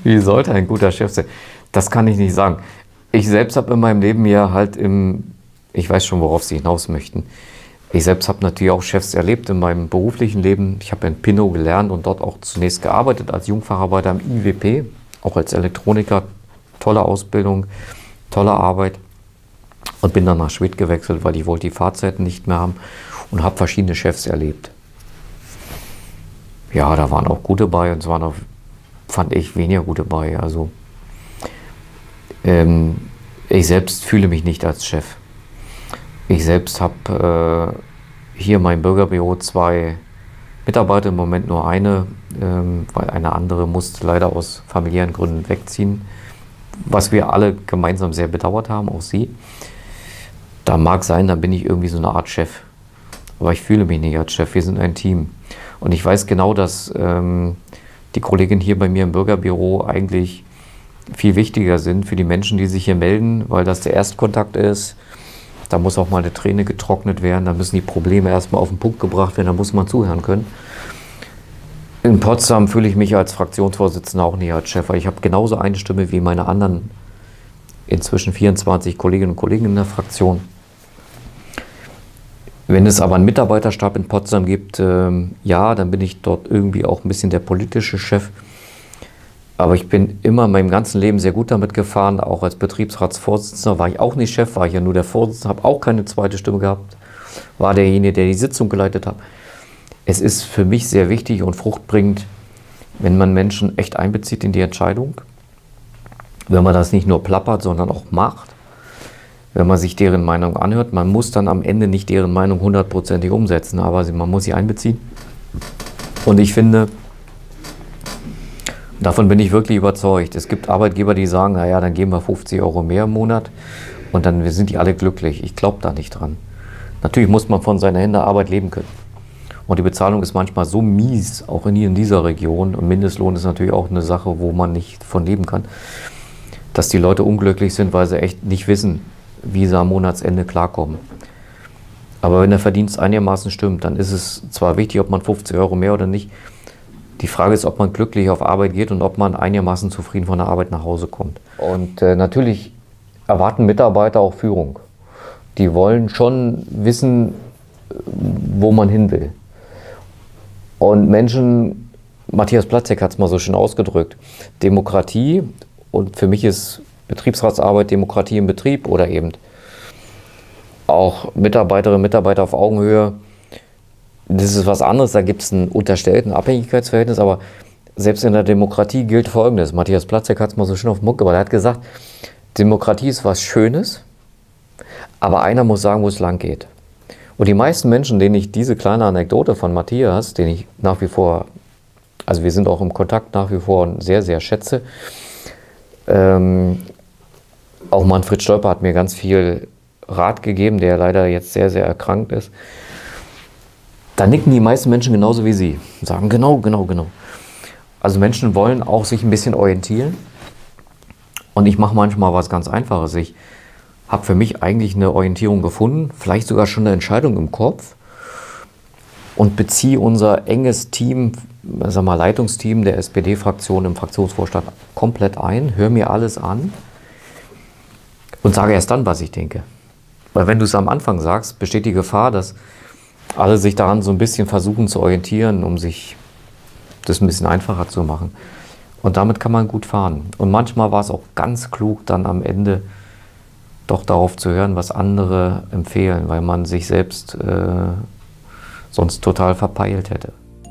Wie sollte ein guter Chef sein? Das kann ich nicht sagen. Ich selbst habe in meinem Leben ja halt im, ich weiß schon, worauf Sie hinaus möchten. Ich selbst habe natürlich auch Chefs erlebt in meinem beruflichen Leben. Ich habe in Pinnow gelernt und dort auch zunächst gearbeitet als Jungfacharbeiter am I W P, auch als Elektroniker. Tolle Ausbildung, tolle Arbeit. Und bin dann nach Schwedt gewechselt, weil ich wollte die Fahrzeiten nicht mehr haben und habe verschiedene Chefs erlebt. Ja, da waren auch gute bei und es waren auch, fand ich, weniger gute bei. Also ähm, ich selbst fühle mich nicht als Chef. Ich selbst habe äh, hier in meinem Bürgerbüro zwei Mitarbeiter, im Moment nur eine, ähm, weil eine andere musste leider aus familiären Gründen wegziehen, was wir alle gemeinsam sehr bedauert haben, auch sie. Da mag sein, dann bin ich irgendwie so eine Art Chef. Aber ich fühle mich nicht als Chef, wir sind ein Team. Und ich weiß genau, dass ähm, die Kolleginnen hier bei mir im Bürgerbüro eigentlich viel wichtiger sind für die Menschen, die sich hier melden, weil das der Erstkontakt ist. Da muss auch mal eine Träne getrocknet werden, da müssen die Probleme erstmal auf den Punkt gebracht werden, da muss man zuhören können. In Potsdam fühle ich mich als Fraktionsvorsitzender auch nicht als Chef, weil ich habe genauso eine Stimme wie meine anderen inzwischen vierundzwanzig Kolleginnen und Kollegen in der Fraktion. Wenn es aber einen Mitarbeiterstab in Potsdam gibt, ähm, ja, dann bin ich dort irgendwie auch ein bisschen der politische Chef. Aber ich bin immer in meinem ganzen Leben sehr gut damit gefahren, auch als Betriebsratsvorsitzender war ich auch nicht Chef, war ich ja nur der Vorsitzende, habe auch keine zweite Stimme gehabt, war derjenige, der die Sitzung geleitet hat. Es ist für mich sehr wichtig und fruchtbringend, wenn man Menschen echt einbezieht in die Entscheidung, wenn man das nicht nur plappert, sondern auch macht, wenn man sich deren Meinung anhört. Man muss dann am Ende nicht deren Meinung hundertprozentig umsetzen, aber man muss sie einbeziehen. Und ich finde, davon bin ich wirklich überzeugt. Es gibt Arbeitgeber, die sagen, naja, dann geben wir fünfzig Euro mehr im Monat und dann sind die alle glücklich. Ich glaube da nicht dran. Natürlich muss man von seiner Hände Arbeit leben können. Und die Bezahlung ist manchmal so mies, auch in, hier in dieser Region. Und Mindestlohn ist natürlich auch eine Sache, wo man nicht von leben kann, dass die Leute unglücklich sind, weil sie echt nicht wissen, wie sie am Monatsende klarkommen. Aber wenn der Verdienst einigermaßen stimmt, dann ist es zwar wichtig, ob man fünfzig Euro mehr oder nicht. Die Frage ist, ob man glücklich auf Arbeit geht und ob man einigermaßen zufrieden von der Arbeit nach Hause kommt. Und äh, natürlich erwarten Mitarbeiter auch Führung. Die wollen schon wissen, wo man hin will. Und Menschen, Matthias Platzek hat es mal so schön ausgedrückt, Demokratie, und für mich ist Betriebsratsarbeit Demokratie im Betrieb oder eben auch Mitarbeiterinnen und Mitarbeiter auf Augenhöhe. Das ist was anderes, da gibt es ein unterstellten Abhängigkeitsverhältnis, aber selbst in der Demokratie gilt Folgendes. Matthias Platzek hat es mal so schön auf den Mund gebracht. Er hat gesagt, Demokratie ist was Schönes, aber einer muss sagen, wo es lang geht. Und die meisten Menschen, denen ich diese kleine Anekdote von Matthias, den ich nach wie vor, also wir sind auch im Kontakt nach wie vor und sehr, sehr schätze, ähm, auch Manfred Stolper hat mir ganz viel Rat gegeben, der leider jetzt sehr, sehr erkrankt ist. Da nicken die meisten Menschen genauso wie Sie und sagen, genau, genau, genau. Also Menschen wollen auch sich ein bisschen orientieren. Und ich mache manchmal was ganz Einfaches. Ich habe für mich eigentlich eine Orientierung gefunden, vielleicht sogar schon eine Entscheidung im Kopf und beziehe unser enges Team, sagen wir mal Leitungsteam der S P D-Fraktion im Fraktionsvorstand komplett ein, höre mir alles an und sage erst dann, was ich denke. Weil wenn du es am Anfang sagst, besteht die Gefahr, dass alle sich daran so ein bisschen versuchen zu orientieren, um sich das ein bisschen einfacher zu machen. Und damit kann man gut fahren. Und manchmal war es auch ganz klug, dann am Ende doch darauf zu hören, was andere empfehlen, weil man sich selbst äh, sonst total verpeilt hätte.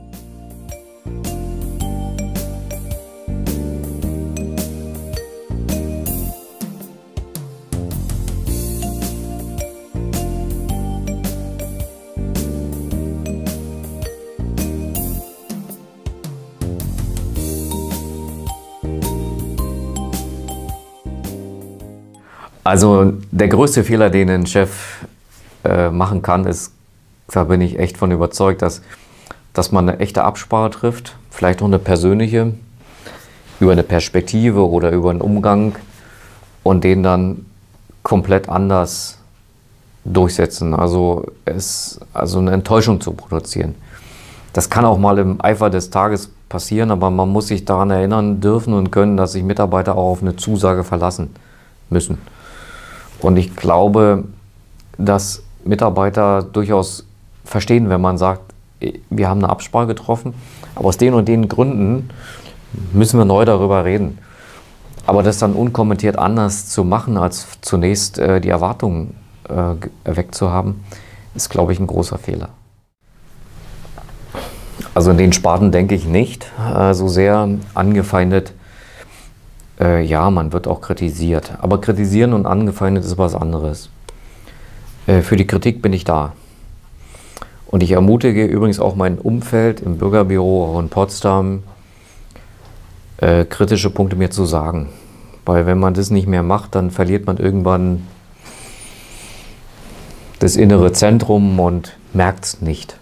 Also der größte Fehler, den ein Chef äh, machen kann, ist, da bin ich echt von überzeugt, dass, dass man eine echte Absprache trifft, vielleicht auch eine persönliche, über eine Perspektive oder über einen Umgang und den dann komplett anders durchsetzen. Also, es, also eine Enttäuschung zu produzieren. Das kann auch mal im Eifer des Tages passieren, aber man muss sich daran erinnern dürfen und können, dass sich Mitarbeiter auch auf eine Zusage verlassen müssen. Und ich glaube, dass Mitarbeiter durchaus verstehen, wenn man sagt, wir haben eine Absprache getroffen, aber aus den und den Gründen müssen wir neu darüber reden. Aber das dann unkommentiert anders zu machen, als zunächst äh, die Erwartungen äh, erweckt zu haben, ist, glaube ich, ein großer Fehler. Also in den Sparten denke ich nicht äh, so sehr angefeindet. Äh, ja, man wird auch kritisiert. Aber kritisieren und angefeindet ist was anderes. Äh, für die Kritik bin ich da. Und ich ermutige übrigens auch mein Umfeld im Bürgerbüro, auch in Potsdam, äh, kritische Punkte mir zu sagen. Weil wenn man das nicht mehr macht, dann verliert man irgendwann das innere Zentrum und merkt es nicht.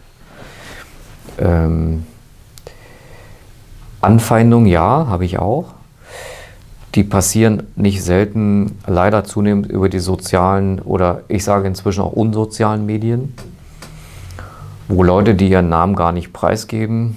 Ähm, Anfeindungen, ja, habe ich auch. Die passieren nicht selten, leider zunehmend über die sozialen oder ich sage inzwischen auch unsozialen Medien, wo Leute, die ihren Namen gar nicht preisgeben,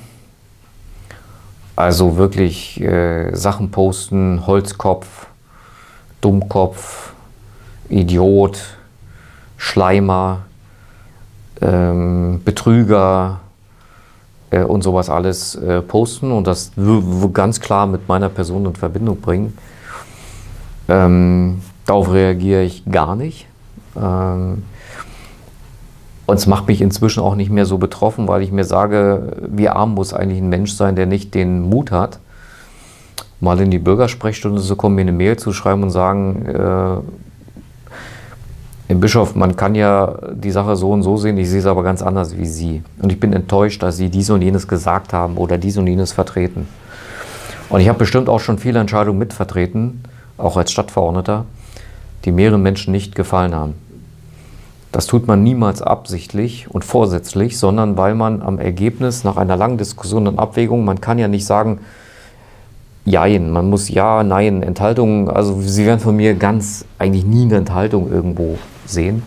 also wirklich äh, Sachen posten, Holzkopf, Dummkopf, Idiot, Schleimer, ähm, Betrüger äh, und sowas alles äh, posten und das ganz klar mit meiner Person in Verbindung bringen. Ähm, darauf reagiere ich gar nicht. Ähm, Und es macht mich inzwischen auch nicht mehr so betroffen, weil ich mir sage, wie arm muss eigentlich ein Mensch sein, der nicht den Mut hat, mal in die Bürgersprechstunde zu kommen, mir eine Mail zu schreiben und sagen, äh, Herr Bischof, man kann ja die Sache so und so sehen, ich sehe es aber ganz anders wie Sie. Und ich bin enttäuscht, dass Sie dies und jenes gesagt haben oder dies und jenes vertreten. Und ich habe bestimmt auch schon viele Entscheidungen mitvertreten, auch als Stadtverordneter, die mehreren Menschen nicht gefallen haben. Das tut man niemals absichtlich und vorsätzlich, sondern weil man am Ergebnis nach einer langen Diskussion und Abwägung, man kann ja nicht sagen, Jein, man muss Ja, Nein, Enthaltungen, also Sie werden von mir ganz, eigentlich nie eine Enthaltung irgendwo sehen.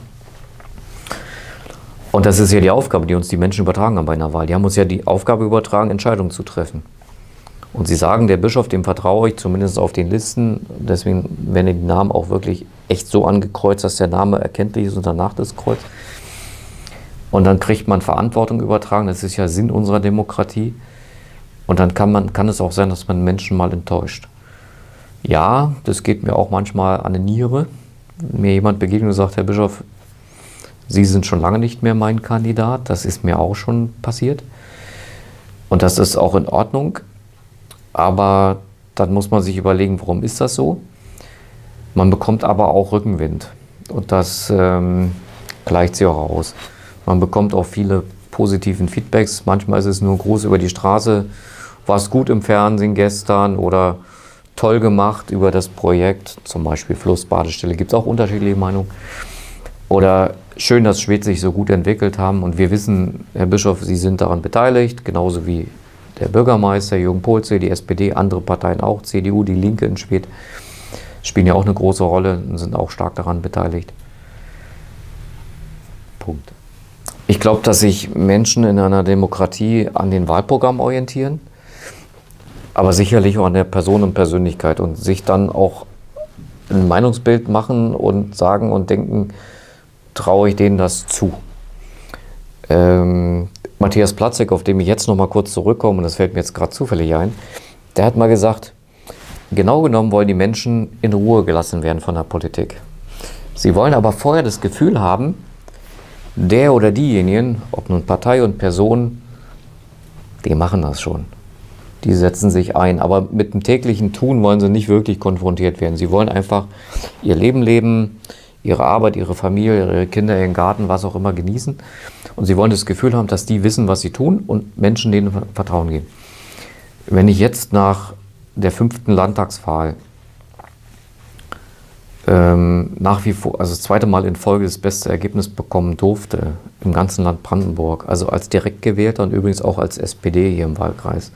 Und das ist ja die Aufgabe, die uns die Menschen übertragen haben bei einer Wahl. Die haben uns ja die Aufgabe übertragen, Entscheidungen zu treffen. Und sie sagen, der Bischof, dem vertraue ich, zumindest auf den Listen, deswegen werden die Namen auch wirklich echt so angekreuzt, dass der Name erkenntlich ist und danach das Kreuz. Und dann kriegt man Verantwortung übertragen, das ist ja Sinn unserer Demokratie. Und dann kann, man, kann es auch sein, dass man Menschen mal enttäuscht. Ja, das geht mir auch manchmal an die Niere. Mir jemand begegnet und sagt, Herr Bischof, Sie sind schon lange nicht mehr mein Kandidat. Das ist mir auch schon passiert. Und das ist auch in Ordnung. Aber dann muss man sich überlegen, warum ist das so? Man bekommt aber auch Rückenwind. Und das ähm, gleicht sich auch aus. Man bekommt auch viele positiven Feedbacks. Manchmal ist es nur groß über die Straße. War es gut im Fernsehen gestern oder toll gemacht über das Projekt, zum Beispiel Flussbadestelle, gibt es auch unterschiedliche Meinungen. Oder schön, dass Schwedt sich so gut entwickelt haben und wir wissen, Herr Bischof, Sie sind daran beteiligt, genauso wie der Bürgermeister Jürgen Polze, die S P D, andere Parteien auch, C D U, die Linke in Schwedt, spielen ja auch eine große Rolle und sind auch stark daran beteiligt. Punkt. Ich glaube, dass sich Menschen in einer Demokratie an den Wahlprogrammen orientieren, aber sicherlich auch an der Person und Persönlichkeit und sich dann auch ein Meinungsbild machen und sagen und denken, traue ich denen das zu. Ähm, Matthias Platzek, auf den ich jetzt noch mal kurz zurückkomme, und das fällt mir jetzt gerade zufällig ein, der hat mal gesagt, genau genommen wollen die Menschen in Ruhe gelassen werden von der Politik. Sie wollen aber vorher das Gefühl haben, der oder diejenigen, ob nun Partei und Person, die machen das schon. Die setzen sich ein, aber mit dem täglichen Tun wollen sie nicht wirklich konfrontiert werden. Sie wollen einfach ihr Leben leben, ihre Arbeit, ihre Familie, ihre Kinder, ihren Garten, was auch immer genießen. Und sie wollen das Gefühl haben, dass die wissen, was sie tun und Menschen denen Vertrauen geben. Wenn ich jetzt nach der fünften Landtagswahl ähm, nach wie vor, also das zweite Mal in Folge das beste Ergebnis bekommen durfte im ganzen Land Brandenburg, also als Direktgewählter und übrigens auch als S P D hier im Wahlkreis.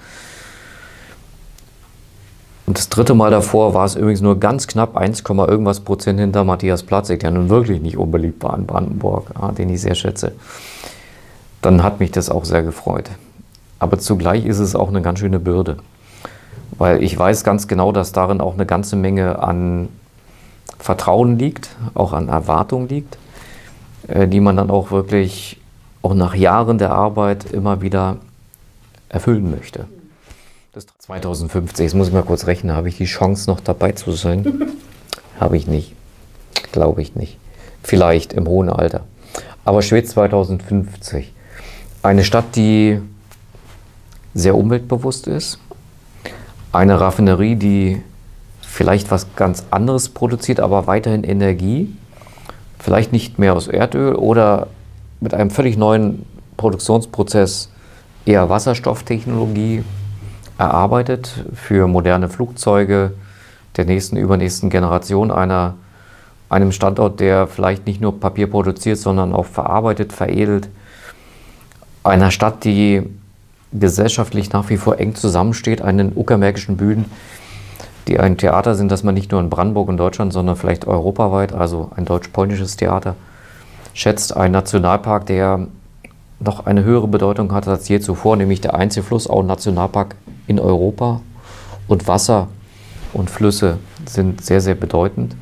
Und das dritte Mal davor war es übrigens nur ganz knapp eins, irgendwas Prozent hinter Matthias Platzek, der nun wirklich nicht unbeliebt war in Brandenburg, ja, den ich sehr schätze. Dann hat mich das auch sehr gefreut. aber zugleich ist es auch eine ganz schöne Bürde. Weil ich weiß ganz genau, dass darin auch eine ganze Menge an Vertrauen liegt, auch an Erwartung liegt, die man dann auch wirklich auch nach Jahren der Arbeit immer wieder erfüllen möchte. Das zweitausendfünfzig, jetzt muss ich mal kurz rechnen, habe ich die Chance noch dabei zu sein? Habe ich nicht, glaube ich nicht. Vielleicht im hohen Alter. Aber Schwedt zweitausendfünfzig, eine Stadt, die sehr umweltbewusst ist, eine Raffinerie, die vielleicht was ganz anderes produziert, aber weiterhin Energie, vielleicht nicht mehr aus Erdöl oder mit einem völlig neuen Produktionsprozess, eher Wasserstofftechnologie, erarbeitet für moderne Flugzeuge der nächsten, übernächsten Generation, einer, einem Standort, der vielleicht nicht nur Papier produziert, sondern auch verarbeitet, veredelt, einer Stadt, die gesellschaftlich nach wie vor eng zusammensteht, einen uckermärkischen Bühnen, die ein Theater sind, das man nicht nur in Brandenburg und Deutschland, sondern vielleicht europaweit, also ein deutsch-polnisches Theater, schätzt, ein Nationalpark, der noch eine höhere Bedeutung hat als je zuvor, nämlich der einzige Flussau-Nationalpark in Europa. Und Wasser und Flüsse sind sehr, sehr bedeutend.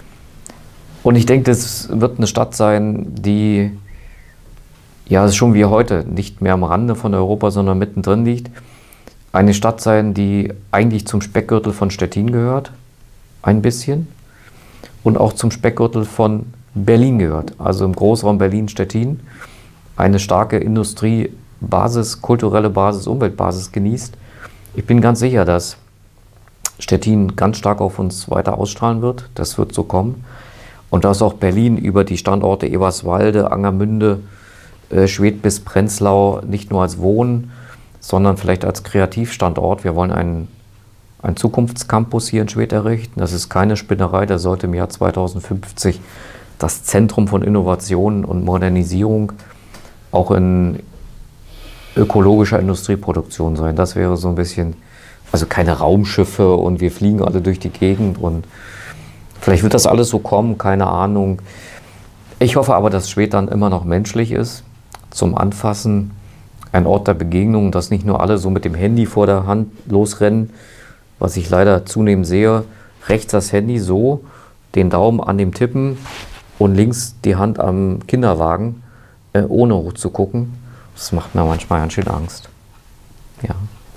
Und ich denke, das wird eine Stadt sein, die, ja, es ist schon wie heute, nicht mehr am Rande von Europa, sondern mittendrin liegt. Eine Stadt sein, die eigentlich zum Speckgürtel von Stettin gehört, ein bisschen. Und auch zum Speckgürtel von Berlin gehört, also im Großraum Berlin-Stettin. Eine starke Industriebasis, kulturelle Basis, Umweltbasis genießt. Ich bin ganz sicher, dass Stettin ganz stark auf uns weiter ausstrahlen wird. Das wird so kommen. Und dass auch Berlin über die Standorte Eberswalde, Angermünde, äh, Schwedt bis Prenzlau nicht nur als Wohn-, sondern vielleicht als Kreativstandort. Wir wollen einen, einen Zukunftscampus hier in Schwedt errichten. Das ist keine Spinnerei, der sollte im Jahr zweitausendfünfzig das Zentrum von Innovation und Modernisierung auch in ökologischer Industrieproduktion sein. Das wäre so ein bisschen, also keine Raumschiffe und wir fliegen alle durch die Gegend und vielleicht wird das alles so kommen, keine Ahnung. Ich hoffe aber, dass Schwedt dann immer noch menschlich ist, zum Anfassen, ein Ort der Begegnung, dass nicht nur alle so mit dem Handy vor der Hand losrennen, was ich leider zunehmend sehe, rechts das Handy so, den Daumen an dem Tippen und links die Hand am Kinderwagen, äh, ohne hoch zu gucken. Das macht mir manchmal ganz schön Angst. Ja.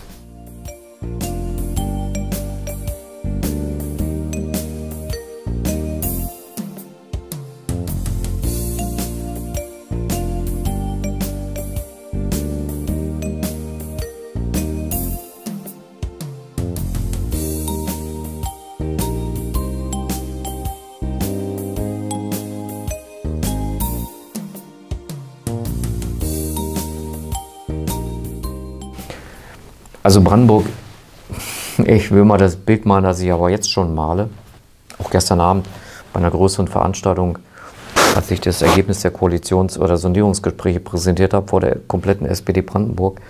Also Brandenburg, ich will mal das Bild malen, das ich aber jetzt schon male. Auch gestern Abend bei einer größeren Veranstaltung, als ich das Ergebnis der Koalitions- oder Sondierungsgespräche präsentiert habe vor der kompletten S P D Brandenburg.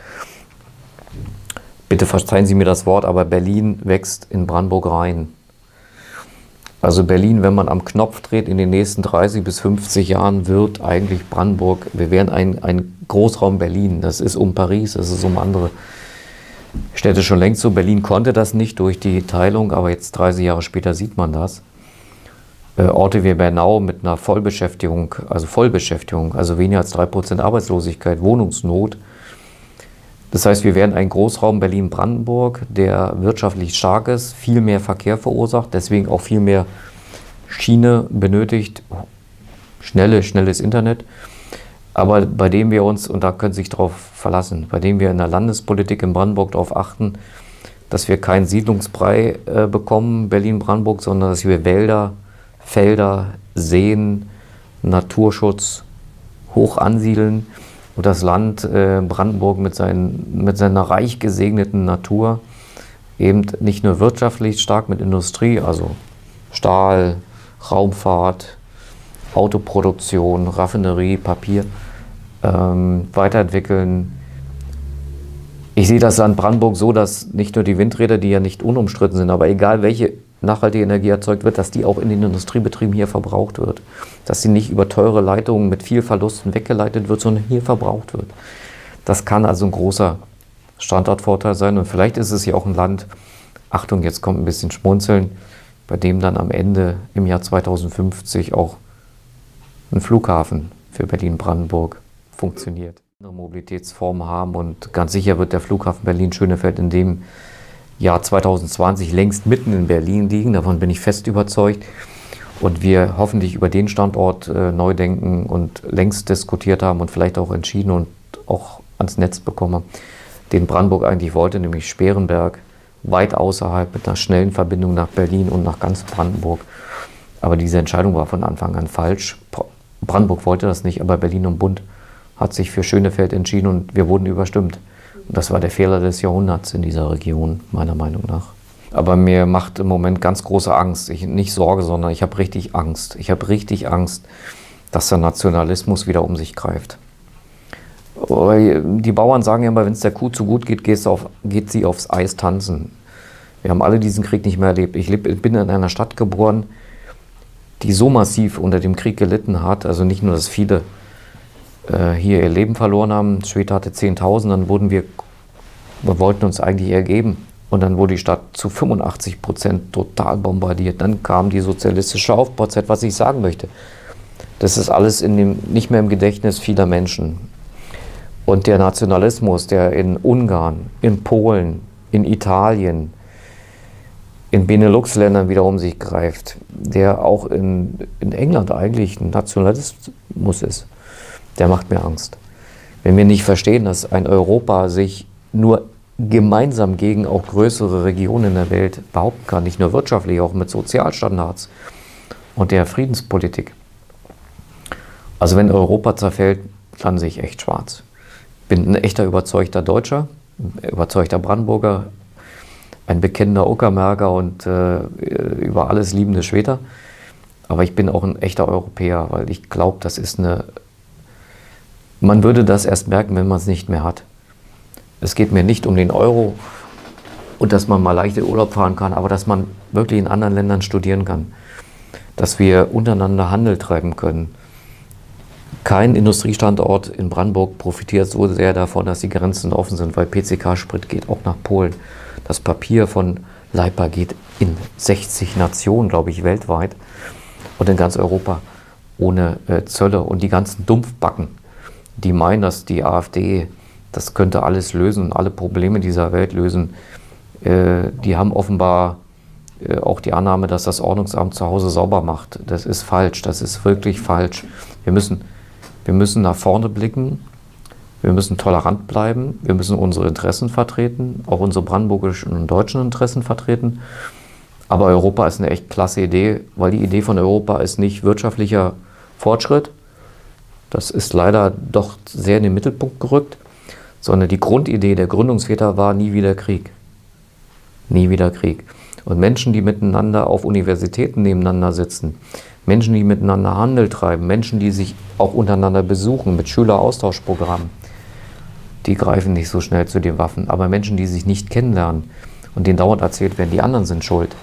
Bitte verzeihen Sie mir das Wort, aber Berlin wächst in Brandenburg rein. Also Berlin, wenn man am Knopf dreht, in den nächsten dreißig bis fünfzig Jahren wird eigentlich Brandenburg, wir wären ein, ein Großraum Berlin. Das ist um Paris, das ist um andere Städte schon längst so. Berlin konnte das nicht durch die Teilung, aber jetzt dreißig Jahre später sieht man das. Äh, Orte wie Bernau mit einer Vollbeschäftigung, also Vollbeschäftigung, also weniger als drei Prozent Arbeitslosigkeit, Wohnungsnot. Das heißt, wir werden ein Großraum Berlin-Brandenburg, der wirtschaftlich stark ist, viel mehr Verkehr verursacht, deswegen auch viel mehr Schiene benötigt, schnelle, schnelles Internet. Aber bei dem wir uns, und da können Sie sich darauf verlassen, bei dem wir in der Landespolitik in Brandenburg darauf achten, dass wir keinen Siedlungsbrei äh, bekommen, Berlin-Brandenburg, sondern dass wir Wälder, Felder, Seen, Naturschutz hoch ansiedeln und das Land äh, Brandenburg mit, seinen, mit seiner reich gesegneten Natur eben nicht nur wirtschaftlich stark mit Industrie, also Stahl, Raumfahrt, Autoproduktion, Raffinerie, Papier ähm, weiterentwickeln. Ich sehe das Land Brandenburg so, dass nicht nur die Windräder, die ja nicht unumstritten sind, aber egal welche nachhaltige Energie erzeugt wird, dass die auch in den Industriebetrieben hier verbraucht wird. Dass sie nicht über teure Leitungen mit viel Verlusten weggeleitet wird, sondern hier verbraucht wird. Das kann also ein großer Standortvorteil sein. Und vielleicht ist es ja auch ein Land, Achtung, jetzt kommt ein bisschen Schmunzeln, bei dem dann am Ende im Jahr zweitausendfünfzig auch ein Flughafen für Berlin-Brandenburg funktioniert. Eine Mobilitätsform haben und ganz sicher wird der Flughafen Berlin-Schönefeld in dem Jahr zweitausendzwanzig längst mitten in Berlin liegen. Davon bin ich fest überzeugt. Und wir hoffentlich über den Standort äh, neu denken und längst diskutiert haben und vielleicht auch entschieden und auch ans Netz bekommen, den Brandenburg eigentlich wollte, nämlich Sperenberg, weit außerhalb mit einer schnellen Verbindung nach Berlin und nach ganz Brandenburg. Aber diese Entscheidung war von Anfang an falsch. Brandenburg wollte das nicht, aber Berlin und Bund hat sich für Schönefeld entschieden und wir wurden überstimmt. Und das war der Fehler des Jahrhunderts in dieser Region, meiner Meinung nach. Aber mir macht im Moment ganz große Angst. Ich, nicht Sorge, sondern ich habe richtig Angst. Ich habe richtig Angst, dass der Nationalismus wieder um sich greift. Die Bauern sagen ja immer, wenn es der Kuh zu gut geht, geht, auf, geht sie aufs Eis tanzen. Wir haben alle diesen Krieg nicht mehr erlebt. Ich leb, bin in einer Stadt geboren, die so massiv unter dem Krieg gelitten hat. Also nicht nur, dass viele äh, hier ihr Leben verloren haben. Später hatte zehntausend, dann wurden wir, wir wollten uns eigentlich ergeben. Und dann wurde die Stadt zu fünfundachtzig Prozent total bombardiert. Dann kam die sozialistische Aufbauzeit, was ich sagen möchte. Das ist alles in dem, nicht mehr im Gedächtnis vieler Menschen. Und der Nationalismus, der in Ungarn, in Polen, in Italien, in Benelux-Ländern wieder um sich greift, der auch in, in England eigentlich ein Nationalismus ist, der macht mir Angst. Wenn wir nicht verstehen, dass ein Europa sich nur gemeinsam gegen auch größere Regionen in der Welt behaupten kann, nicht nur wirtschaftlich, auch mit Sozialstandards und der Friedenspolitik. Also wenn Europa zerfällt, dann sehe ich echt schwarz. Ich bin ein echter überzeugter Deutscher, ein überzeugter Brandenburger, ein bekennender Uckermärker und äh, über alles liebende Schweder. Aber ich bin auch ein echter Europäer, weil ich glaube, das ist eine... Man würde das erst merken, wenn man es nicht mehr hat. Es geht mir nicht um den Euro und dass man mal leicht in Urlaub fahren kann, aber dass man wirklich in anderen Ländern studieren kann. Dass wir untereinander Handel treiben können. Kein Industriestandort in Brandenburg profitiert so sehr davon, dass die Grenzen offen sind, weil P C K-Sprit geht auch nach Polen. Das Papier von Leipa geht in sechzig Nationen, glaube ich, weltweit und in ganz Europa ohne äh, Zölle. Und die ganzen Dumpfbacken, die meinen, dass die AfD das könnte alles lösen, alle Probleme dieser Welt lösen. Äh, die haben offenbar äh, auch die Annahme, dass das Ordnungsamt zu Hause sauber macht. Das ist falsch, das ist wirklich falsch. Wir müssen, wir müssen nach vorne blicken, wir müssen tolerant bleiben, wir müssen unsere Interessen vertreten, auch unsere brandenburgischen und deutschen Interessen vertreten. Aber Europa ist eine echt klasse Idee, weil die Idee von Europa ist nicht wirtschaftlicher Fortschritt. Das ist leider doch sehr in den Mittelpunkt gerückt. Sondern die Grundidee der Gründungsväter war nie wieder Krieg. Nie wieder Krieg. Und Menschen, die miteinander auf Universitäten nebeneinander sitzen, Menschen, die miteinander Handel treiben, Menschen, die sich auch untereinander besuchen mit Schüleraustauschprogrammen, die greifen nicht so schnell zu den Waffen. Aber Menschen, die sich nicht kennenlernen und denen dauernd erzählt werden, die anderen sind schuld,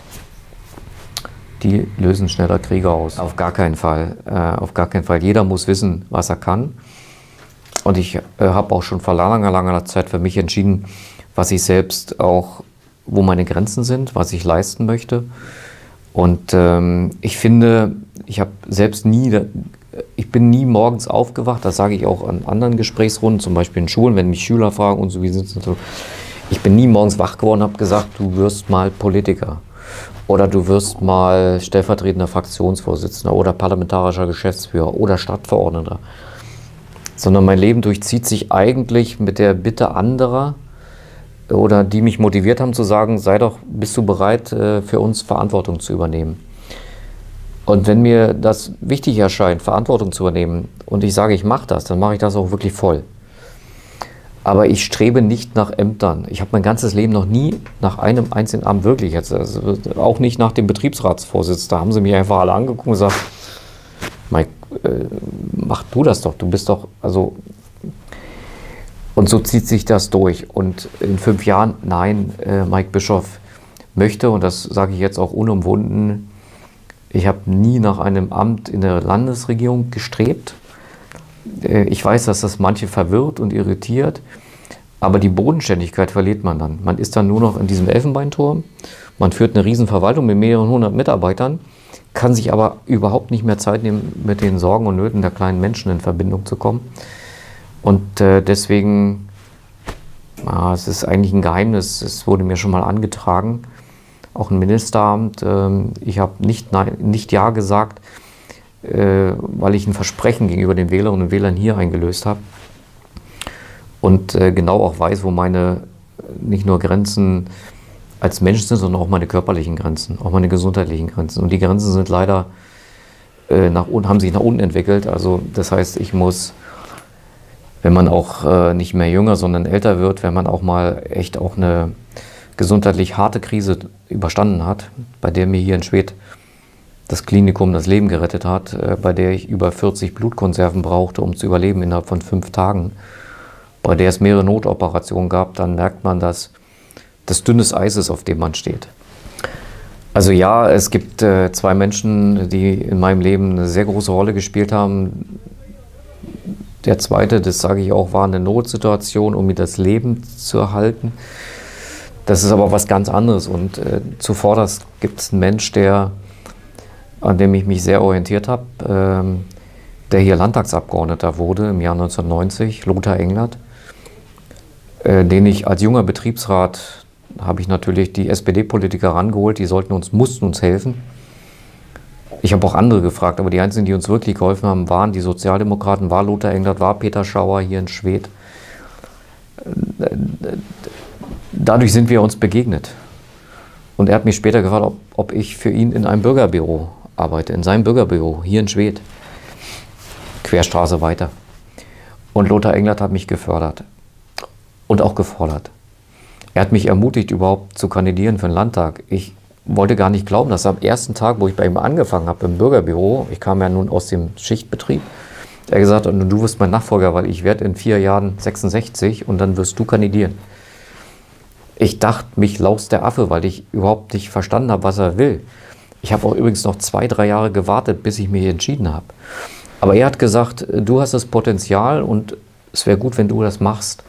die lösen schneller Kriege aus. Auf gar keinen Fall. Äh, auf gar keinen Fall. Jeder muss wissen, was er kann. Und ich äh, habe auch schon vor langer, langer Zeit für mich entschieden, was ich selbst auch, wo meine Grenzen sind, was ich leisten möchte. Und ähm, ich finde, ich habe selbst nie, ich bin nie morgens aufgewacht, das sage ich auch an anderen Gesprächsrunden, zum Beispiel in Schulen, wenn mich Schüler fragen und so, wie sind es so. Ich bin nie morgens wach geworden und habe gesagt, du wirst mal Politiker. Oder du wirst mal stellvertretender Fraktionsvorsitzender oder parlamentarischer Geschäftsführer oder Stadtverordneter. Sondern mein Leben durchzieht sich eigentlich mit der Bitte anderer oder die mich motiviert haben zu sagen, sei doch, bist du bereit, für uns Verantwortung zu übernehmen. Und wenn mir das wichtig erscheint, Verantwortung zu übernehmen und ich sage, ich mache das, dann mache ich das auch wirklich voll. Aber ich strebe nicht nach Ämtern. Ich habe mein ganzes Leben noch nie nach einem einzigen Amt wirklich, jetzt, also auch nicht nach dem Betriebsratsvorsitz. Da haben sie mich einfach alle angeguckt und gesagt, Mike, äh, mach du das doch, du bist doch, also, und so zieht sich das durch. Und in fünf Jahren, nein, äh, Mike Bischoff möchte, und das sage ich jetzt auch unumwunden, ich habe nie nach einem Amt in der Landesregierung gestrebt. Äh, ich weiß, dass das manche verwirrt und irritiert, Aber die Bodenständigkeit verliert man dann. Man ist dann nur noch in diesem Elfenbeinturm, man führt eine Riesenverwaltung mit mehreren hundert Mitarbeitern, kann sich aber überhaupt nicht mehr Zeit nehmen, mit den Sorgen und Nöten der kleinen Menschen in Verbindung zu kommen. Und äh, deswegen, ah, es ist eigentlich ein Geheimnis, es wurde mir schon mal angetragen, auch ein Ministeramt. Äh, ich habe nicht, nicht Ja gesagt, äh, weil ich ein Versprechen gegenüber den Wählerinnen und Wählern hier eingelöst habe. Und äh, genau auch weiß, wo meine nicht nur Grenzen als Mensch sind, sondern auch meine körperlichen Grenzen, auch meine gesundheitlichen Grenzen. Und die Grenzen sind leider äh, nach unten, haben sich nach unten entwickelt. Also das heißt, ich muss, wenn man auch äh, nicht mehr jünger, sondern älter wird, wenn man auch mal echt auch eine gesundheitlich harte Krise überstanden hat, bei der mir hier in Schwedt das Klinikum das Leben gerettet hat, äh, bei der ich über vierzig Blutkonserven brauchte, um zu überleben innerhalb von fünf Tagen, bei der es mehrere Notoperationen gab, dann merkt man, dass das dünnes Eis ist, auf dem man steht. Also ja, es gibt äh, zwei Menschen, die in meinem Leben eine sehr große Rolle gespielt haben. Der zweite, das sage ich auch, war eine Notsituation, um mir das Leben zu erhalten. Das ist aber was ganz anderes. Und äh, zuvorderst gibt es einen Mensch, der, an dem ich mich sehr orientiert habe, ähm, der hier Landtagsabgeordneter wurde im Jahr neunzehnhundertneunzig, Lothar Englert, äh, den ich als junger Betriebsrat, habe ich natürlich die S P D-Politiker rangeholt, die sollten uns, mussten uns helfen. Ich habe auch andere gefragt, aber die einzigen, die uns wirklich geholfen haben, waren die Sozialdemokraten, war Lothar Englert, war Peter Schauer hier in Schwedt. Dadurch sind wir uns begegnet. Und er hat mich später gefragt, ob, ob ich für ihn in einem Bürgerbüro arbeite, in seinem Bürgerbüro hier in Schwedt. Querstraße weiter. Und Lothar Englert hat mich gefördert und auch gefordert. Er hat mich ermutigt, überhaupt zu kandidieren für den Landtag. Ich wollte gar nicht glauben, dass am ersten Tag, wo ich bei ihm angefangen habe, im Bürgerbüro, ich kam ja nun aus dem Schichtbetrieb, er gesagt hat, du wirst mein Nachfolger, weil ich werde in vier Jahren sechsundsechzig und dann wirst du kandidieren. Ich dachte, mich laust der Affe, weil ich überhaupt nicht verstanden habe, was er will. Ich habe auch übrigens noch zwei, drei Jahre gewartet, bis ich mich entschieden habe. Aber er hat gesagt, du hast das Potenzial und es wäre gut, wenn du das machst.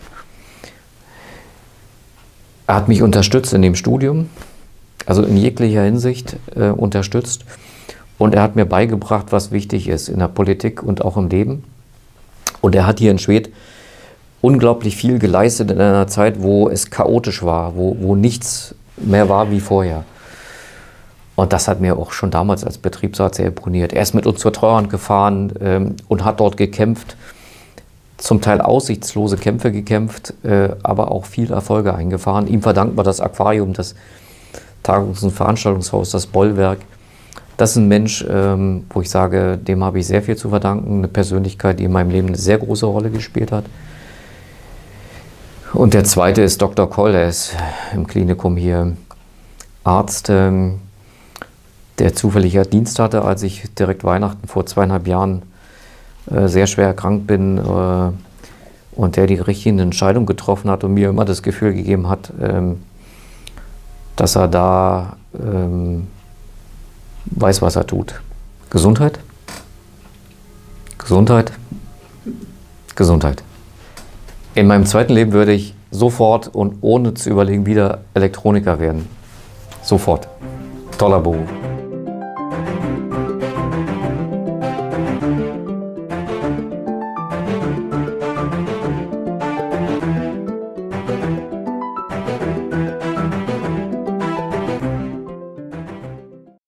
Er hat mich unterstützt in dem Studium, also in jeglicher Hinsicht äh, unterstützt. Und er hat mir beigebracht, was wichtig ist in der Politik und auch im Leben. Und er hat hier in Schwedt unglaublich viel geleistet in einer Zeit, wo es chaotisch war, wo, wo nichts mehr war wie vorher. Und das hat mir auch schon damals als Betriebsrat sehr imponiert. Er ist mit uns zur Treuhand gefahren ähm, und hat dort gekämpft. Zum Teil aussichtslose Kämpfe gekämpft, äh, aber auch viel Erfolge eingefahren. Ihm verdankt man das Aquarium, das Tagungs- und Veranstaltungshaus, das Bollwerk. Das ist ein Mensch, ähm, wo ich sage, dem habe ich sehr viel zu verdanken. Eine Persönlichkeit, die in meinem Leben eine sehr große Rolle gespielt hat. Und der zweite ist Doktor Koll, der ist im Klinikum hier Arzt, ähm, der zufällig ja Dienst hatte, als ich direkt Weihnachten vor zweieinhalb Jahren sehr schwer erkrankt bin äh, und der die richtige Entscheidung getroffen hat und mir immer das Gefühl gegeben hat, ähm, dass er da ähm, weiß, was er tut. Gesundheit, Gesundheit, Gesundheit. In meinem zweiten Leben würde ich sofort und ohne zu überlegen wieder Elektroniker werden. Sofort. Toller Beruf.